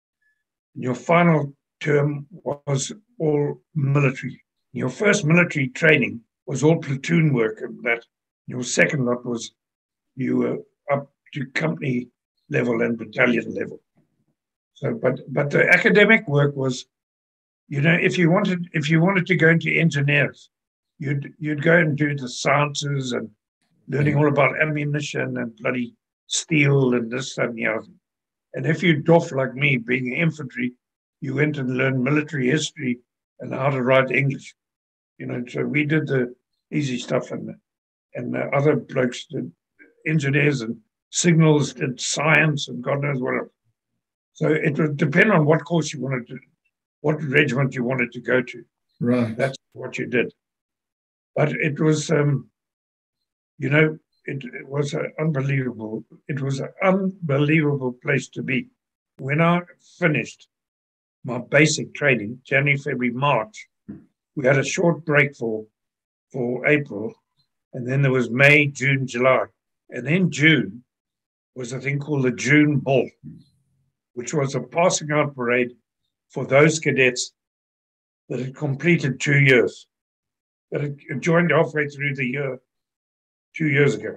And your final term was all military. Your first military training was all platoon work, and that. Your second lot was you were up to company level and battalion level. So, but but the academic work was, you know, if you wanted if you wanted to go into engineers, you'd you'd go and do the sciences and learning all about ammunition and bloody steel and this and the other. And if you doff like me, being infantry, you went and learned military history and how to write English. You know, so we did the easy stuff, and and the other blokes did engineers and signals, did science and God knows what else. So it would depend on what course you wanted to, what regiment you wanted to go to. Right. That's what you did. But it was, um, you know, it, it was an unbelievable, it was an unbelievable place to be. When I finished my basic training, January, February, March, we had a short break for, for April, and then there was May, June, July. And then June was a thing called the June Ball, which was a passing out parade for those cadets that had completed two years, that had joined halfway through the year two years ago.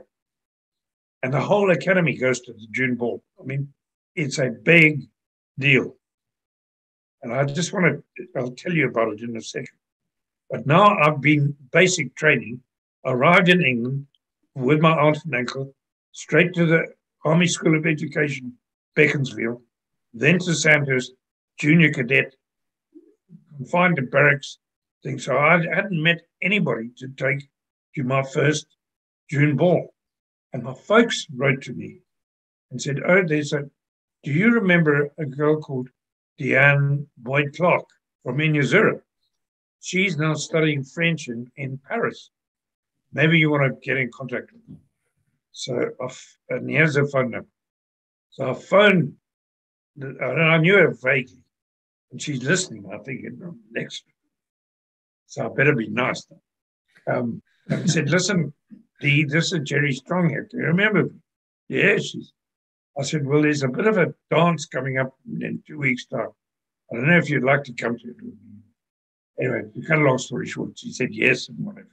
And the whole academy goes to the June Ball. I mean, it's a big deal. And I just want to, I'll tell you about it in a second. But now I've been basic training, arrived in England with my aunt and uncle, straight to the Army School of Education, Beaconsfield, then to Sandhurst, junior cadet, confined to barracks thing. So I hadn't met anybody to take to my first June Ball. And my folks wrote to me and said, oh, there's a, do you remember a girl called Deanne Boyd Clark from Inuzura? She's now studying French in, in Paris. Maybe you want to get in contact with her. So, I've, and here's her phone number. So I phoned, and I knew her vaguely, and she's listening, I think, in the next. So I better be nice. Um, and I said, listen, Dee, this is Jerry Strong here. Do you remember me? Yeah, she's. I said, well, there's a bit of a dance coming up in two weeks' time. I don't know if you'd like to come to it with me. Anyway, to cut a long story short, she said yes and whatever.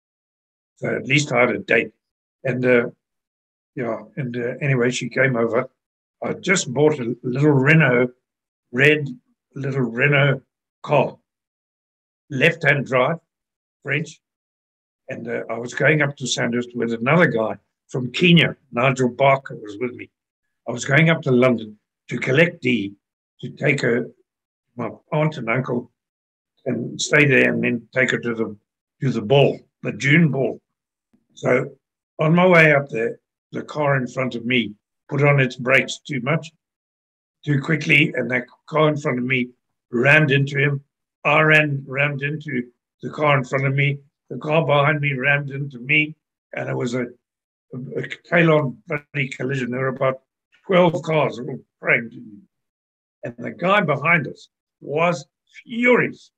So at least I had a date. And, uh, yeah, and uh, anyway, she came over. I just bought a little Renault, red little Renault car, left-hand drive, French. And uh, I was going up to Sandhurst with another guy from Kenya, Nigel Barker was with me. I was going up to London to collect Dee, to take her, my aunt and uncle, and stay there and then take her to the to the ball, the June Ball. So on my way up there, the car in front of me put on its brakes too much, too quickly, and that car in front of me rammed into him. I ran, rammed into the car in front of me. The car behind me rammed into me, and it was a, a, a tail-on bloody collision. There were about twelve cars all crammed in me. And the guy behind us was furious.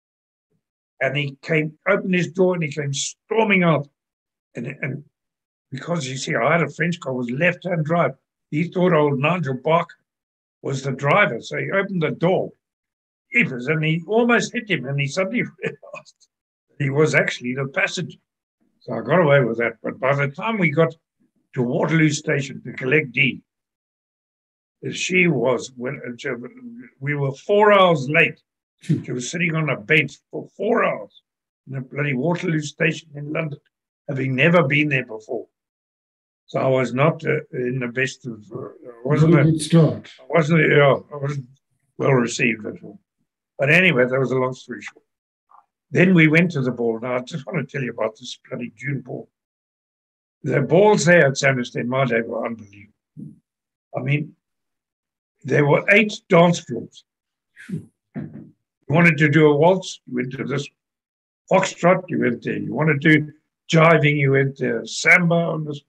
And he came, opened his door, and he came storming out. And, and because, you see, I had a French car, it was left-hand drive. He thought old Nigel Barker was the driver. So he opened the door. It was, and he almost hit him, and he suddenly realized he was actually the passenger. So I got away with that. But by the time we got to Waterloo Station to collect Dee, she was, when we were four hours late. She was sitting on a bench for four hours in the bloody Waterloo Station in London, having never been there before. So I was not uh, in the best of. Uh, wasn't a good start. I wasn't. Yeah, I wasn't well received at all. But anyway, that was a long story short. Then we went to the ball. Now I just want to tell you about this bloody June ball. The balls there at Sandhurst in my day were unbelievable. I mean, there were eight dance floors. You wanted to do a waltz, you went to this. Foxtrot, you went there. You wanted to do jiving, you went there. Samba on this.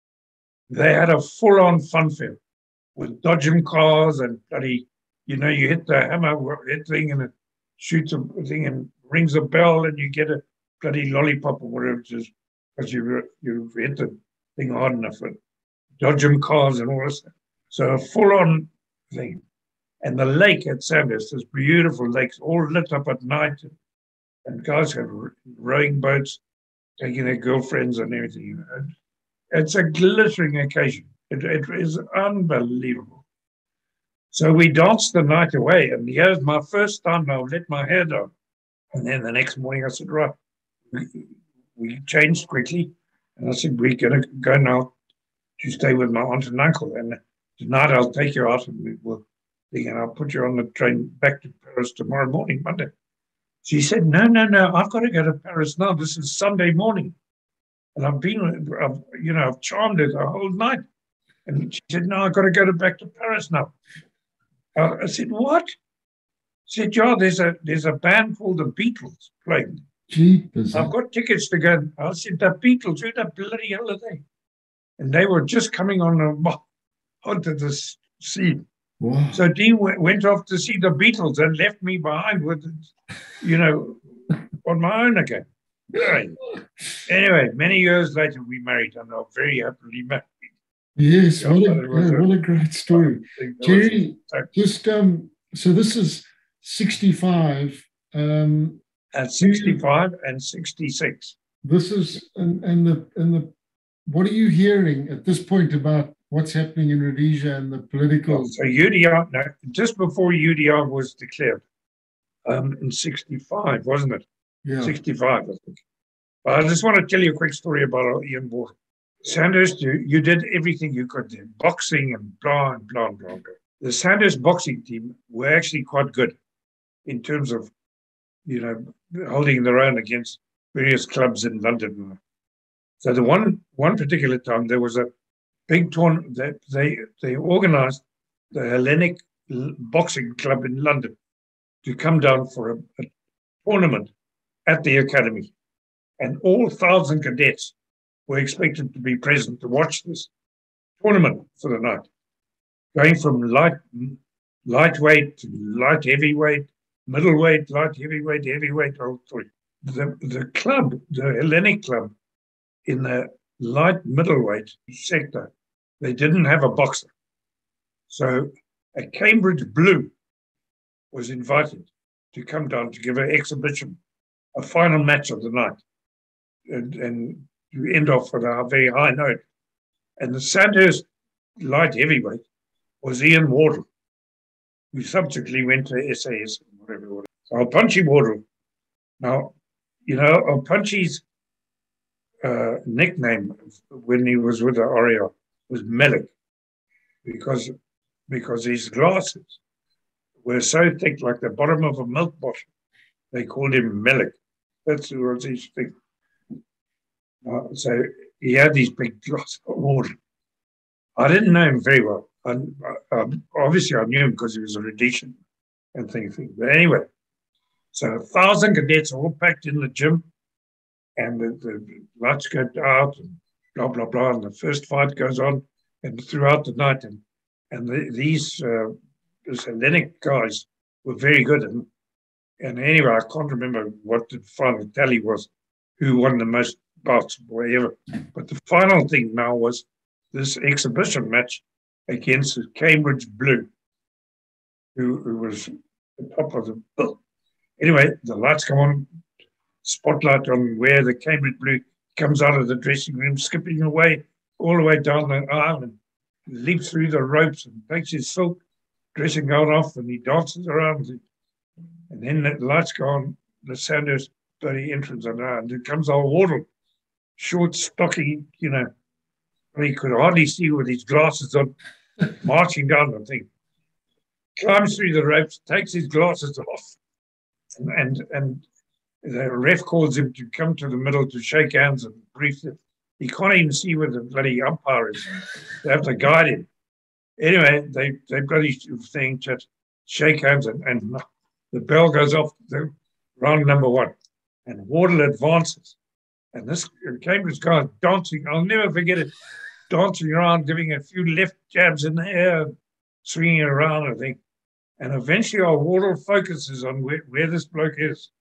They had a full-on fun fair with dodgem cars and bloody, you know, you hit the hammer hit thing and it shoots a thing and rings a bell and you get a bloody lollipop or whatever it is because you you've hit the thing hard enough. Dodgem cars and all this. So a full-on thing. And the lake at Sandhurst, this beautiful lakes, all lit up at night. And, and guys have rowing boats, taking their girlfriends and everything. And it's a glittering occasion. It, it is unbelievable. So we danced the night away. And here's my first time I let my hair down. And then the next morning I said, right, we, we changed quickly. And I said, we're going to go now to stay with my aunt and uncle. And tonight I'll take you out and we will. And I'll put you on the train back to Paris tomorrow morning, Monday. She said, no, no, no, I've got to go to Paris now. This is Sunday morning. And I've been, I've, you know, I've charmed her the whole night. And she said, no, I've got to go to back to Paris now. Uh, I said, what? She said, yeah, there's a, there's a band called the Beatles playing. Jeepers. I've got tickets to go. I said, the Beatles, who the bloody hell are they? And they were just coming on the, onto the scene. Wow. So Dee w- went off to see the Beatles and left me behind with, you know, on my own again. Anyway, many years later we married and are very happily married. Yes, Yeah, what, a, a, what a great story. Jerry, a, just, um, so this is sixty-five. Um, at sixty-five and sixty-six. This is, and, and the, and the, what are you hearing at this point about what's happening in Rhodesia and the political? Well, so U D R, no, just before U D R was declared, um, in sixty-five, wasn't it? Yeah. sixty-five, I think. But I just want to tell you a quick story about Ian Walker. Sandhurst, you, you did everything you could do, boxing and blah, and blah, and blah, blah. The Sandhurst boxing team were actually quite good in terms of, you know, holding their own against various clubs in London. So the one one particular time there was a big tournament that they they organized the Hellenic Boxing Club in London to come down for a, a tournament at the academy, and all thousand cadets were expected to be present to watch this tournament for the night, going from light lightweight to light heavyweight, middleweight, light heavyweight, heavyweight, all three. The the club, the Hellenic Club, in the light middleweight sector, they didn't have a boxer. So a Cambridge Blue was invited to come down to give an exhibition, a final match of the night, and, and to end off with a very high note. And the Sandhurst light heavyweight was Ian Wardle, who subsequently went to S A S, whatever it was. So Alpunchy Wardle. Now, you know, Alpunchy's uh, nickname when he was with the R A R was Melik, because because his glasses were so thick, like the bottom of a milk bottle. They called him Melik. That's was his thing. Uh, so he had these big glasses of water. I didn't know him very well. I, I, obviously, I knew him because he was a Rhodesian and things. But anyway, so a thousand cadets all packed in the gym, and the, the lights go out and blah, blah, blah. And the first fight goes on and throughout the night. And, and the, these uh, Hellenic guys were very good. And and anyway, I can't remember what the final tally was, who won the most bouts or whatever. But the final thing now was this exhibition match against the Cambridge Blue, who, who was the top of the bill. Anyway, the lights come on, spotlight on where the Cambridge Blue comes out of the dressing room, skipping away all the way down the aisle and leaps through the ropes and takes his silk dressing gown off and he dances around. And then the lights go on, the Sanders bloody entrance, and, uh, and it comes old Wardle, short, stocky, you know, he could hardly see with his glasses on, marching down the thing. Climbs through the ropes, takes his glasses off, and, and, and the ref calls him to come to the middle to shake hands and brief him. He can't even see where the bloody umpire is. They have to guide him. Anyway, they, they've got his thing to shake hands, and, and the bell goes off, the round number one, and Wardle advances. And this Cambridge guy is dancing. I'll never forget it. Dancing around, giving a few left jabs in the air, swinging around, I think. And eventually our Wardle focuses on where, where this bloke is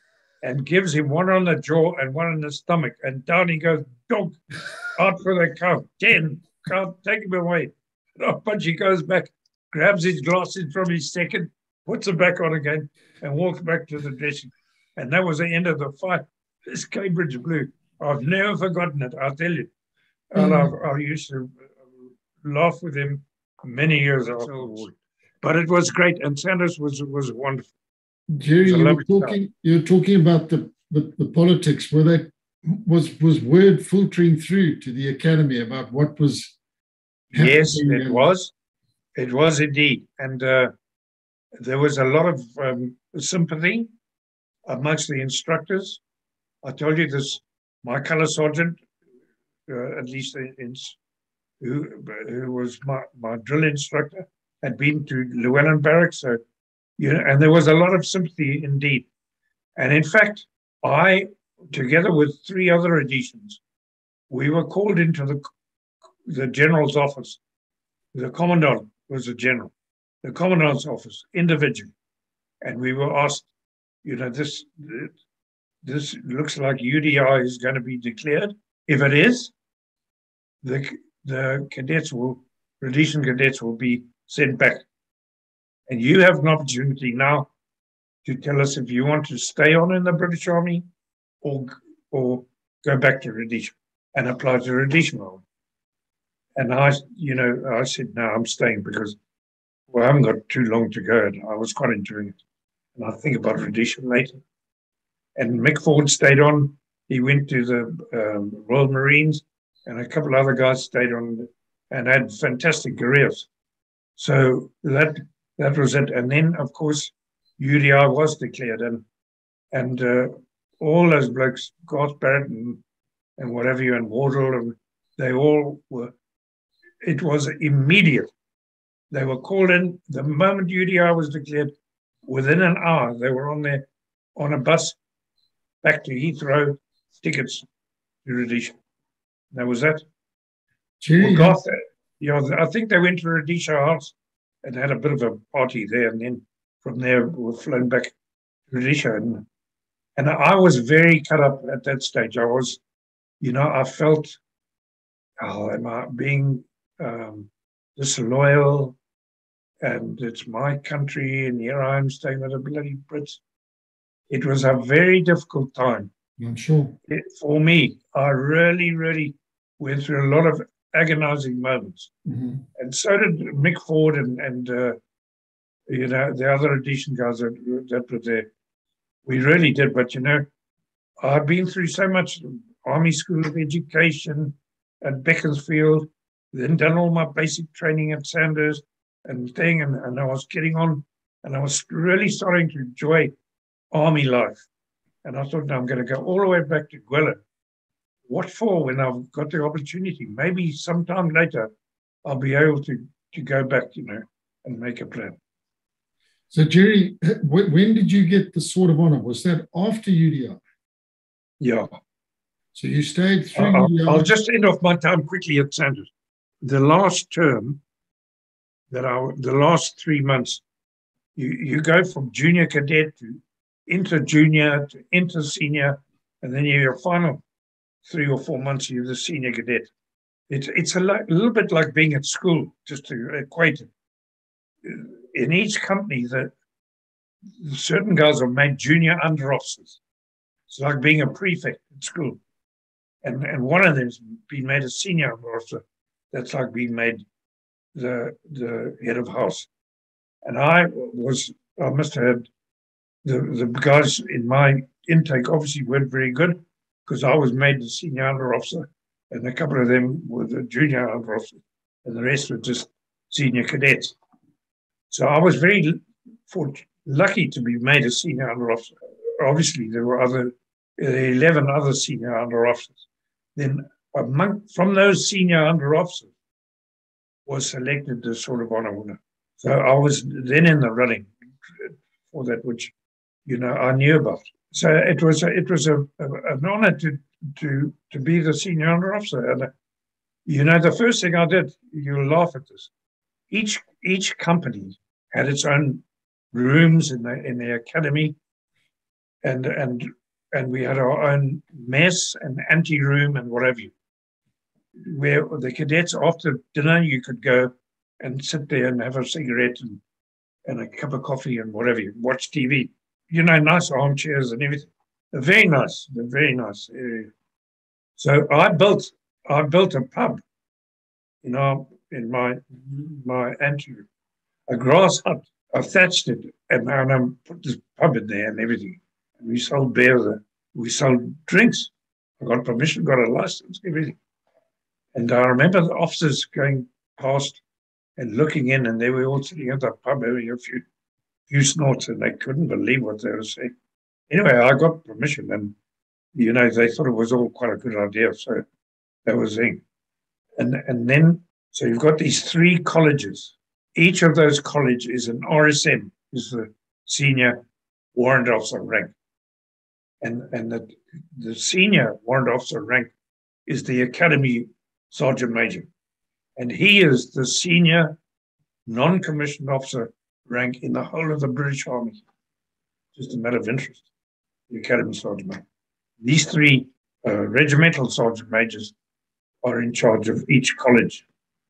and gives him one on the jaw and one in the stomach. And down he goes, dog, out for the count. ten, can't take him away. And off Punchy goes back, grabs his glasses from his second, puts them back on again, and walks back to the dressing. And that was the end of the fight. This Cambridge Blue, I've never forgotten it, I'll tell you. And mm. I, I used to laugh with him many years afterwards. But it was great, and Sanders was was wonderful. Jerry, you were talking, you were talking about the, the, the politics. Were that, was, was word filtering through to the academy about what was happening? Yes, it and... was. It was indeed. And uh, there was a lot of um, sympathy amongst the instructors. I told you this, my colour sergeant, uh, at least in, in, who, who was my, my drill instructor, had been to Llewellyn Barracks. So, you know, and there was a lot of sympathy indeed. And in fact, I, together with three other Rhodesians, we were called into the, the general's office. The commandant was a general, the commandant's office, individually. And we were asked, you know, this, this looks like U D I is going to be declared. If it is, the, the cadets will, Rhodesian cadets will be sent back. And you have an opportunity now to tell us if you want to stay on in the British Army or, or go back to Rhodesia and apply to Rhodesian Army. And I, you know, I said, no, I'm staying because, well, I haven't got too long to go. And I was quite enjoying it. And I'll think about Rhodesia later. And Mick Ford stayed on. He went to the um, Royal Marines, and a couple of other guys stayed on and had fantastic careers. So that that was it. And then, of course, U D I was declared, and and uh, all those blokes, Garth Barrett and, and whatever you, and Wardle, and they all were, it was immediate. They were called in the moment U D I was declared. Within an hour, they were on there on a bus back to Heathrow, tickets to Rhodesia. That was that. Gee, well, Garth, you know, I think they went to Rhodesia House and had a bit of a party there, and then from there we were flown back to Rhodesia. And, and I was very cut up at that stage. I was, you know, I felt, oh, am I being um, disloyal? And it's my country, and here I am staying with the bloody Brits. It was a very difficult time. I'm sure. It, for me, I really, really went through a lot of agonizing moments. Mm-hmm. And so did Mick Ford and, and uh, you know, the other Rhodesian guys that, that were there. We really did. But, you know, I've been through so much Army School of Education at Beaconsfield, then done all my basic training at Sanders and thing, and, and I was getting on, and I was really starting to enjoy Army life. And I thought, no, I'm going to go all the way back to Gwella. What for when I've got the opportunity? Maybe sometime later I'll be able to, to go back, you know, and make a plan. So, Jerry, when did you get the Sword of Honor? Was that after U D I? Yeah. So you stayed through I'll, U D I? I'll just end off my time quickly at Sanders. The last term, that I, the last three months, you, you go from junior cadet to inter junior to inter senior, and then your final three or four months you're the senior cadet. It's it's a, lo- a little bit like being at school, just to equate it. In each company, the certain guys are made junior under officers. It's like being a prefect at school. And, and one of them's been made a senior under officer. That's like being made the, the head of house. And I was, I must have had, the, the guys in my intake obviously weren't very good because I was made the senior under officer and a couple of them were the junior under officer and the rest were just senior cadets. So I was very fortunate, lucky to be made a senior under officer. Obviously, there were other eleven other senior under officers. Then among, from those senior under officers was selected the sort of honor winner. So I was then in the running for that, which, you know, I knew about. So it was a, it was a, a, an honor to to to be the senior under officer. And uh, you know, the first thing I did, you'll laugh at this. Each each company had its own rooms in the in the academy, and and and we had our own mess and ante room and whatever you. Where the cadets after dinner you could go and sit there and have a cigarette and, and a cup of coffee and whatever you watch T V. You know, nice armchairs and everything. They're very nice. They're very nice. Uh, so I built I built a pub, you know, in my my ante room, a grass hut. I thatched it and, and I put this pub in there and everything. And we sold beer. We sold drinks. I got permission, got a license, everything. And I remember the officers going past and looking in, and they were all sitting at the pub having a few, few snorts, and they couldn't believe what they were saying. Anyway, I got permission, and, you know, they thought it was all quite a good idea. So that was it. And, and then, so you've got these three colleges. Each of those colleges is an R S M, is the senior warrant officer rank. And, and the, the senior warrant officer rank is the academy sergeant major. And he is the senior non-commissioned officer rank in the whole of the British Army. Just a matter of interest, the academy sergeant major. These three uh, regimental sergeant majors are in charge of each college.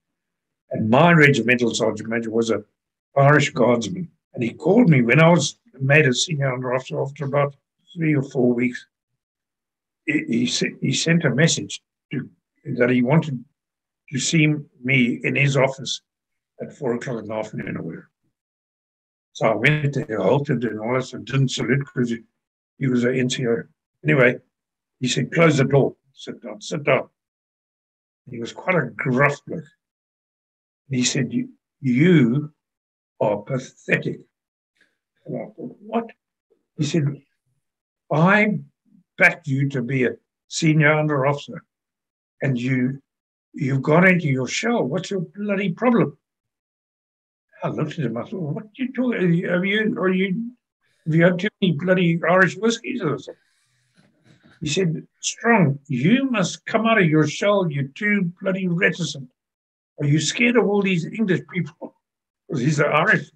And my regimental sergeant major was an Irish guardsman. And he called me when I was made a senior under officer after about three or four weeks. He, he, he sent a message to, that he wanted to see me in his office at four o'clock in the afternoon or whatever. So I went there, halted and all that, and didn't salute because he, he was an N C O. Anyway, he said, close the door, sit down, sit down. He was quite a gruff bloke. He said, you, you are pathetic. And I thought, what? He said, I backed you to be a senior under officer, and you, you've gone into your shell. What's your bloody problem? I looked at him. I thought, what are you talking? Have you, are you, have you had too many bloody Irish whiskies or something? He said, Strong, you must come out of your shell. You're too bloody reticent. Are you scared of all these English people? Because he's an Irish.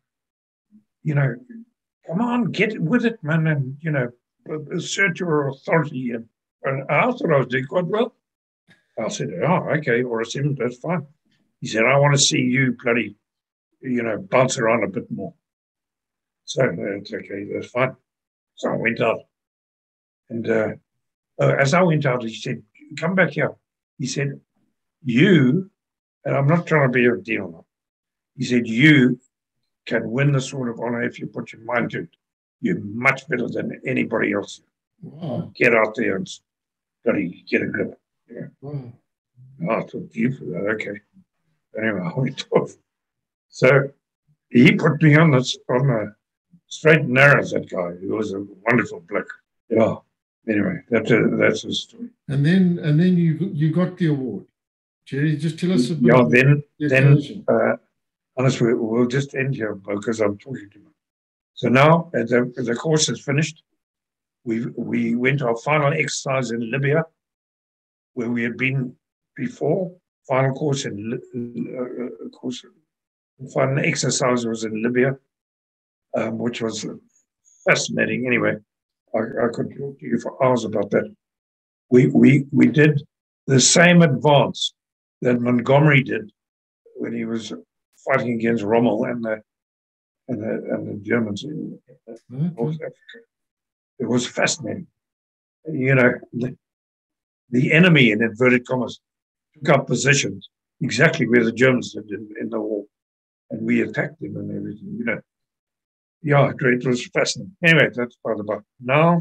You know, come on, get with it, man, and, you know, assert your authority. And, and I thought I was doing quite well. I said, oh, okay, or I said, that's fine. He said, I want to see you bloody, you know, bounce around a bit more. So that's okay, that's fine. So I went out. And uh, uh, as I went out, he said, come back here. He said, you, and I'm not trying to be a deal now. He said, you can win the Sword of Honor if you put your mind to it. You're much better than anybody else. Wow. Get out there and bloody get a grip. Yeah. Wow. Oh, I thought you for that. Okay. Anyway, I went off. So he put me on the on the straight and narrows. That guy. He was a wonderful bloke. Yeah. Anyway, that's a, that's the story. And then and then you you got the award. Jerry, just tell us a bit. Yeah. Then then uh, honestly, we'll just end here because I'm talking too much. So now the the course is finished. We we went to our final exercise in Libya, where we had been before. Final course in uh, course, final exercise was in Libya, um, which was fascinating. Anyway, I, I could talk to you for hours about that. We, we, we did the same advance that Montgomery did when he was fighting against Rommel and the, and the, and the Germans in North Okay. Africa. It was fascinating. You know, the, the enemy, in inverted commas, took up positions exactly where the Germans did in, in the war, and we attacked them and everything, you know. Yeah, it was fascinating. Anyway, that's part about. Now,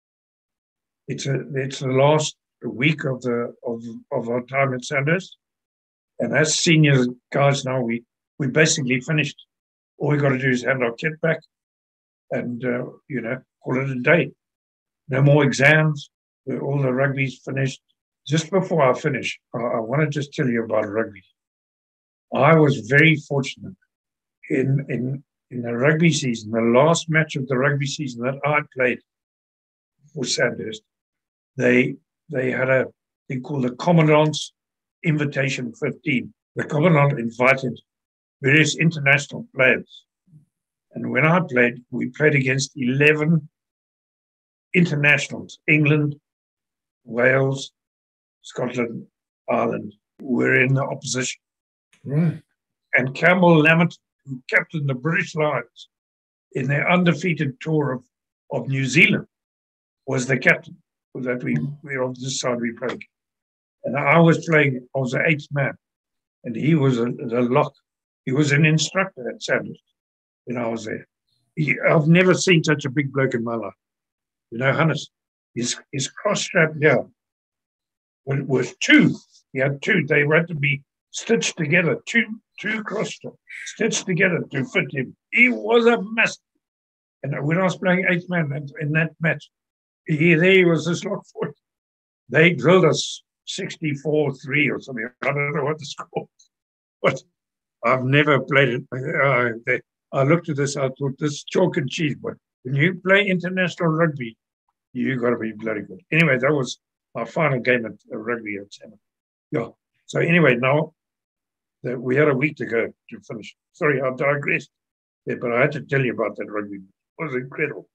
it's a, it's the last week of the of, of our time at Sandhurst, and as senior guys now, we, we basically finished. All we got to do is hand our kit back and, uh, you know, call it a day. No more exams. All the rugby's finished. Just before I finish, I, I want to just tell you about rugby. I was very fortunate in, in, in the rugby season, the last match of the rugby season that I played for Sandhurst. They, they had a thing called the Commandant's Invitation fifteen. The Commandant invited various international players. And when I played, we played against eleven internationals. England, Wales, Scotland, Ireland were in the opposition. Right. And Campbell Lamont, who captained the British Lions in their undefeated tour of, of New Zealand, was the captain that we, we were on this side we played. And I was playing, I was the eighth man, and he was a, the lock. He was an instructor at Sandhurst when I was there. He, I've never seen such a big bloke in my life. You know, Hannes, his, his cross-strap here was, was two. He had two. They had to be stitched together, two two cross-straps stitched together to fit him. He was a mess. And when I was playing eighth man in that match, he, there he was this lock foot. They drilled us sixty-four three or something. I don't know what the score was. But I've never played it. Uh, they, I looked at this, I thought, this is chalk and cheese. But when you play international rugby, you got to be bloody good. Anyway, that was my final game at uh, rugby at Salmon. Yeah. So anyway, now that we had a week to go to finish. Sorry, I digressed there, but I had to tell you about that rugby. It was incredible.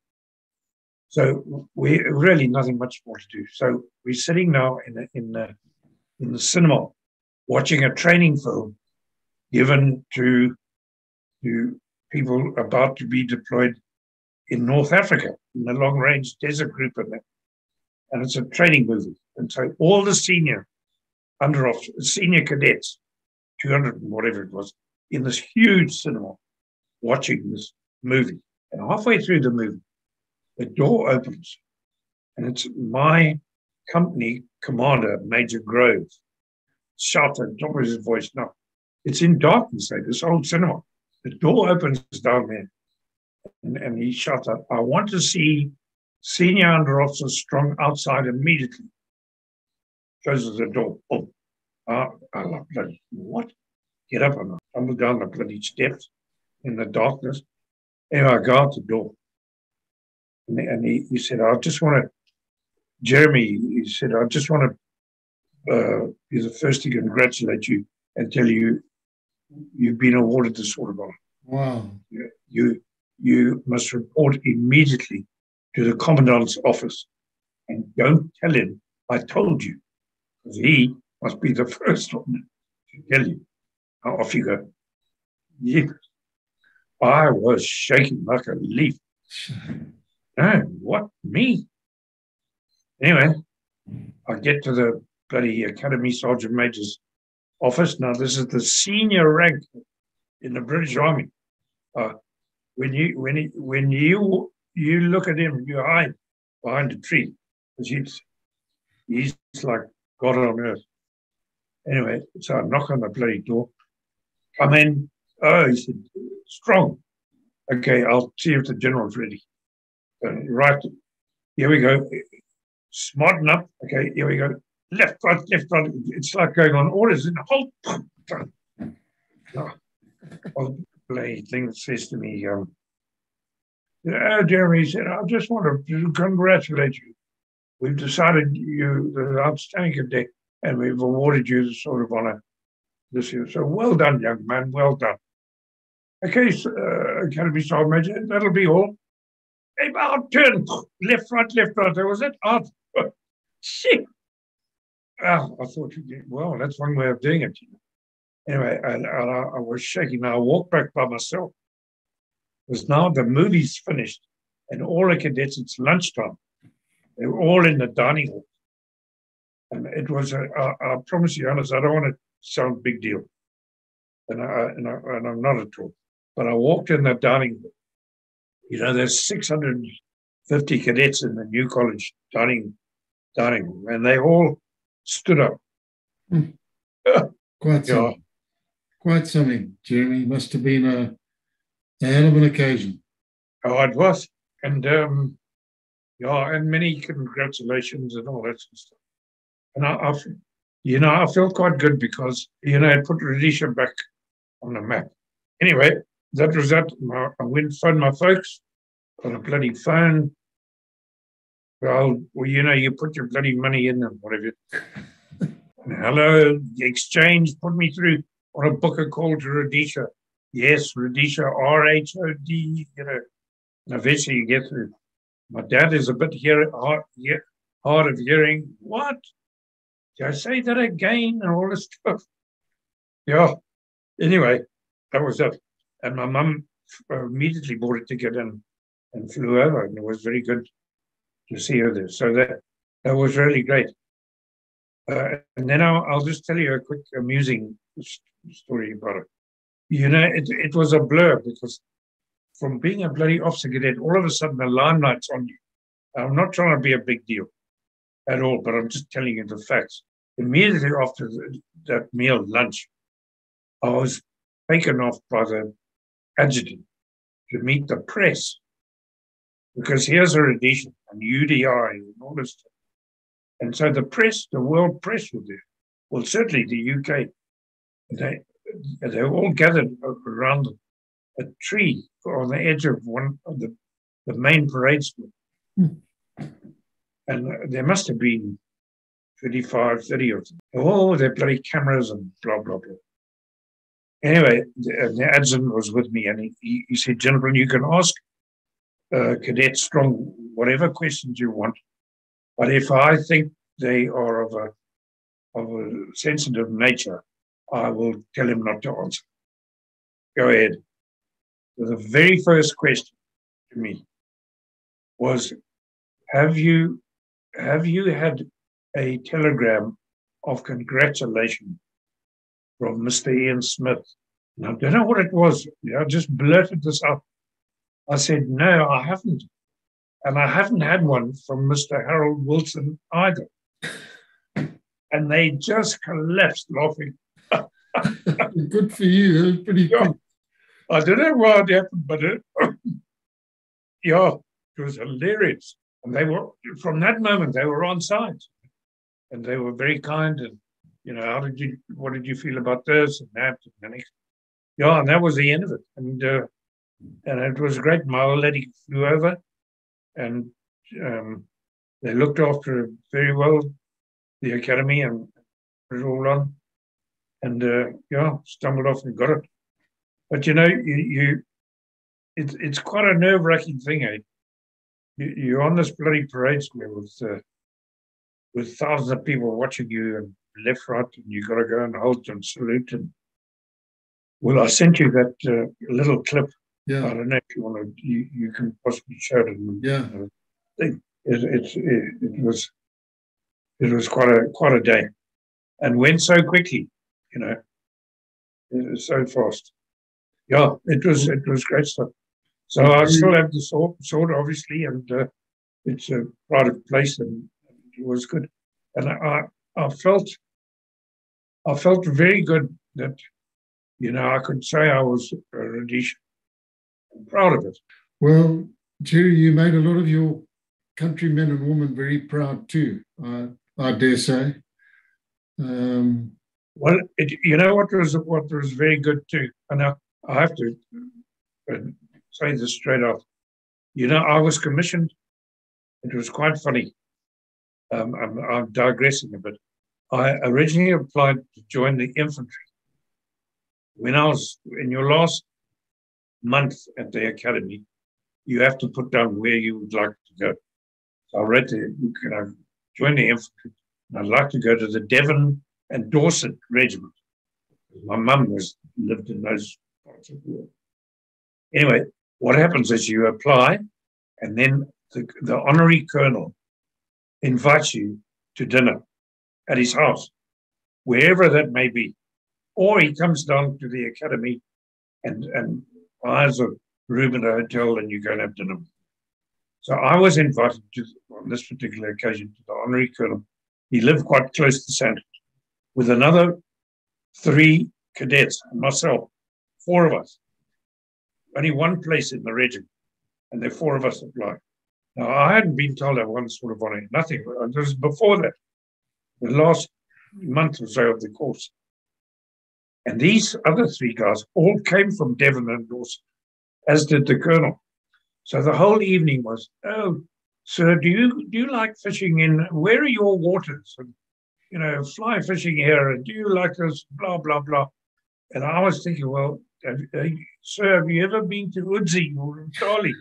So we really nothing much more to do. So we're sitting now in the, in the, in the cinema watching a training film given to, to people about to be deployed in North Africa, in the long-range desert group and that. And it's a training movie. And so all the senior under senior cadets, two hundred and whatever it was, in this huge cinema, watching this movie. And halfway through the movie, the door opens, and it's my company commander, Major Groves, shouts at the top of his voice. Now, it's in darkness, like this old cinema. The door opens down there, and, and he shouts out, I want to see senior under officer Strong outside immediately. Closes the door. Oh, uh, I like bloody, what? Get up and I tumble down the bloody steps in the darkness. Anyway, I go out the door. And, and he, he said, I just want to, Jeremy, he said, I just want to uh, be the first to congratulate you and tell you you've been awarded this sort of honor. Wow. You, you, you must report immediately to the commandant's office and don't tell him I told you, because he must be the first one to tell you. Now off you go. Yeah. I was shaking like a leaf. No, what, me? Anyway, I get to the bloody Academy Sergeant Major's office. Now, this is the senior rank in the British Army. Uh, when you when he, when you you look at him, you hide behind a tree, because he's he's like God on earth. Anyway, so I knock on the bloody door. Come in. Oh, he said, Strong. Okay, I'll see if the general's ready. Uh, right, here we go. Smarten up. Okay, here we go. Left, right, left, right. It's like going on orders. And hold. Oh, bloody thing says to me, um, uh, Jeremy said, I just want to congratulate you. We've decided you the outstanding cadet, and we've awarded you the sort of honor this year. So well done, young man. Well done. Okay, so, uh, Academy Sergeant Major, that'll be all. I'll turn left, right, left, right. There was it. Out. Shit. Oh, I thought, well, that's one way of doing it. Anyway, I, I, I was shaking. I walked back by myself. Because now the movie's finished, and all the cadets, it's lunchtime. They were all in the dining hall. And it was, a, I, I promise you, Hannes, I don't want to sound big deal. And, I, and, I, and I'm not at all. But I walked in the dining hall. You know, there's six hundred fifty cadets in the new college dining, dining hall, and they all stood up. Mm. Quite yeah. something. Quite something, Jeremy. Must have been a, a hell of an occasion. Oh, it was. And, um, yeah, and many congratulations and all that sort of stuff. And I, I, you know, I felt quite good because, you know, it put Rhodesia back on the map. Anyway, that was that. I went and phoned my folks on a bloody phone. Well, well, you know, you put your bloody money in and whatever. And hello, the exchange put me through on a booker called Rhodesia. Yes, Rhodesia, R H O D, you know. And eventually you get through. My dad is a bit hear, hard, hard of hearing. What? Did I say that again and all this stuff? Yeah. Anyway, that was it. And my mum immediately bought a ticket and, and flew over, and it was very good to see her there. So that that was really great. Uh, and then I'll, I'll just tell you a quick amusing story about it. You know, it, it was a blur because from being a bloody officer cadet, all of a sudden the limelight's on you. I'm not trying to be a big deal at all, but I'm just telling you the facts. Immediately after the, that meal, lunch, I was taken off by the adjutant to meet the press because here's a Rhodesia and U D I and all this stuff. And so the press, the world press were there. Well, certainly the U K. They, they were all gathered around a tree on the edge of one of the, the main parade square. Hmm. And there must have been twenty-five, thirty of them. Oh, their bloody cameras and blah, blah, blah. Anyway, the, the adjutant was with me and he, he said, gentlemen, you can ask uh, Cadet Strong whatever questions you want, but if I think they are of a, of a sensitive nature, I will tell him not to answer. Go ahead. So the very first question to me was, have you, have you had a telegram of congratulations from Mister Ian Smith? And I don't know what it was. I just blurted this out. I said, no, I haven't. And I haven't had one from Mister Harold Wilson either. And they just collapsed laughing. Good for you. That was pretty yeah. good. I don't know why it happened, but it, yeah, it was hilarious. And they were, from that moment, they were on side. And they were very kind. And, you know, how did you, what did you feel about this and that and the next? Yeah, and that was the end of it. And uh, and it was great. My old lady flew over and um, they looked after very well, the academy, and put it all on. And, uh, yeah, stumbled off and got it. But, you know, you, you it's, it's quite a nerve-wracking thing, eh? You, you're on this bloody parade square with, uh, with thousands of people watching you and left, right, and you got to go and halt and salute. And well, I sent you that uh, little clip. Yeah. I don't know if you want to, you, you can possibly share it. Yeah. Uh, it, it, it, it was, it was quite a, quite a day and went so quickly, you know, it was so fast. Yeah, it was, it was great stuff. So I still have the sword, sword obviously, and uh, it's a private place and it was good. And I, I felt, I felt very good that, you know, I could say I was a Rhodesian. I'm proud of it. Well, Jerry, you made a lot of your countrymen and women very proud too, I, I dare say. Um, well, it, you know what was what was very good too, and I, I have to uh, say this straight off. You know, I was commissioned. It was quite funny. Um, I'm, I'm digressing a bit. I originally applied to join the infantry. When I was in your last month at the academy, you have to put down where you would like to go. So I wrote, the, can I join the infantry? I'd like to go to the Devon and Dorset Regiment. My mum was lived in those parts of the world. Anyway, what happens is you apply, and then the, the honorary colonel invites you to dinner at his house, wherever that may be. Or he comes down to the academy and, and hires a room at a hotel, and you go and have dinner. So I was invited to, on this particular occasion, to the honorary colonel. He lived quite close to Sandwich, with another three cadets and myself, four of us. Only one place in the regiment, and there four of us applied. Now, I hadn't been told I won sort of honor, nothing. It was before that, the last month or so of the course. And these other three guys all came from Devon and Dorset, as did the colonel. So the whole evening was, oh, sir, do you do you like fishing in, where are your waters? And, you know, fly fishing here, and do you like this, blah, blah, blah. And I was thinking, well, have, uh, sir, have you ever been to Udzi or Charlie?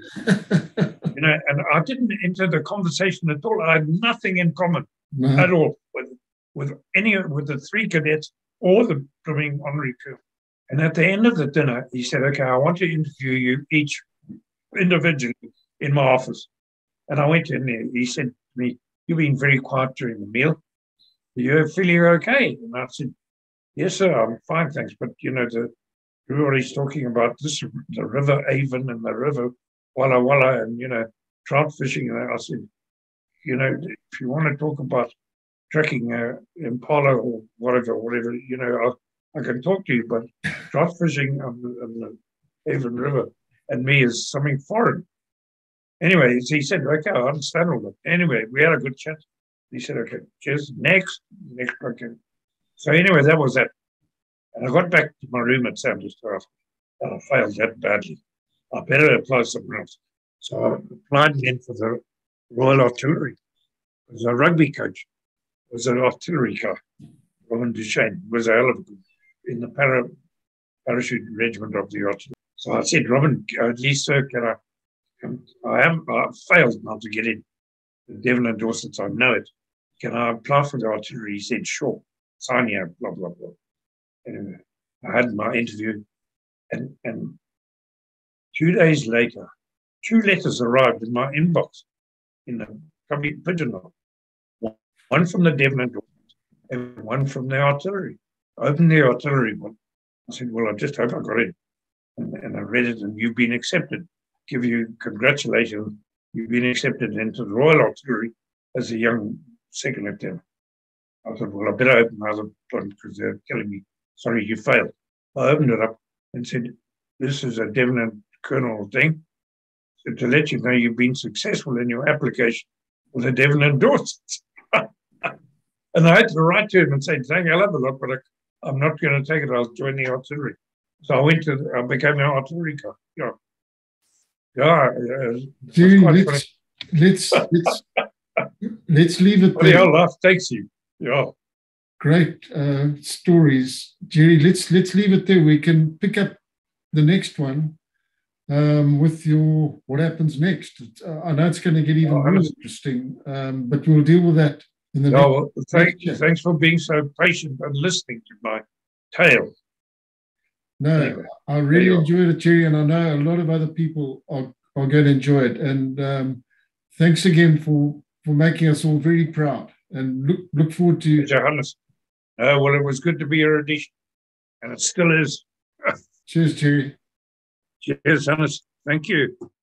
You know, and I didn't enter the conversation at all. I had nothing in common no. at all with, with any with the three cadets or the blooming honorary colonel. And at the end of the dinner, he said, okay, I want to interview you each individually in my office. And I went in there. He said to me, you've been very quiet during the meal. Are you feeling okay? And I said, yes, sir, I'm fine, thanks. But, you know, the, everybody's talking about this, the River Avon and the River Walla Walla and, you know, trout fishing. And I said, you know, if you want to talk about tracking uh, impala or whatever, whatever, you know, I, I can talk to you, but trout fishing on the, on the Avon River and me is something foreign. Anyway, so he said, okay, I understand all that. Anyway, we had a good chat. He said, okay, cheers, next, next, okay. So anyway, that was that. And I got back to my room at Sanders House, and I failed that badly. I better apply something else. So I applied then for the Royal Artillery. I was a rugby coach. I was an artillery guy. Robin Duchesne was a hell of a good in the para, parachute regiment of the artillery. So I said, Robin, at least, sir, can I, can, I am, I failed not to get in. The Devon and Dorset, I know it. Can I apply for the artillery? He said, sure. Sign here, blah, blah, blah. Anyway, I had my interview, and, and two days later, two letters arrived in my inbox in the public pigeonhole. One from the Devon and Dorset and one from the artillery. I opened the artillery one. I said, well, I just hope I got it. And, and I read it, and you've been accepted. Give you congratulations. You've been accepted into the Royal Artillery as a young second lieutenant. I thought, well, I better open the other one because they're telling me, sorry, you failed. I opened it up and said, this is a Devon and Colonel thing. So to let you know you've been successful in your application with the Devon and Dorset. And I had to write to him and say, thank you, I love a lot, but I, I'm not going to take it. I'll join the artillery. So I went to, I became an artillery guy. Yeah. Yeah. Uh, Jerry, let's, let's, let's, let's leave it there. How life takes you. Yeah. Great uh, stories. Jerry, let's, let's leave it there. We can pick up the next one um, with your, what happens next. Uh, I know it's going to get even oh, more interesting, um, but we'll deal with that. In the no, well, thank, thanks for being so patient and listening to my tale. No, anyway, I really enjoyed it, Jerry, and I know a lot of other people are, are going to enjoy it. And um, thanks again for, for making us all very proud. And look look forward to... Hannes. Uh, well, it was good to be a Rhodesia, and it still is. Cheers, Jerry. Cheers, Hannes. Thank you.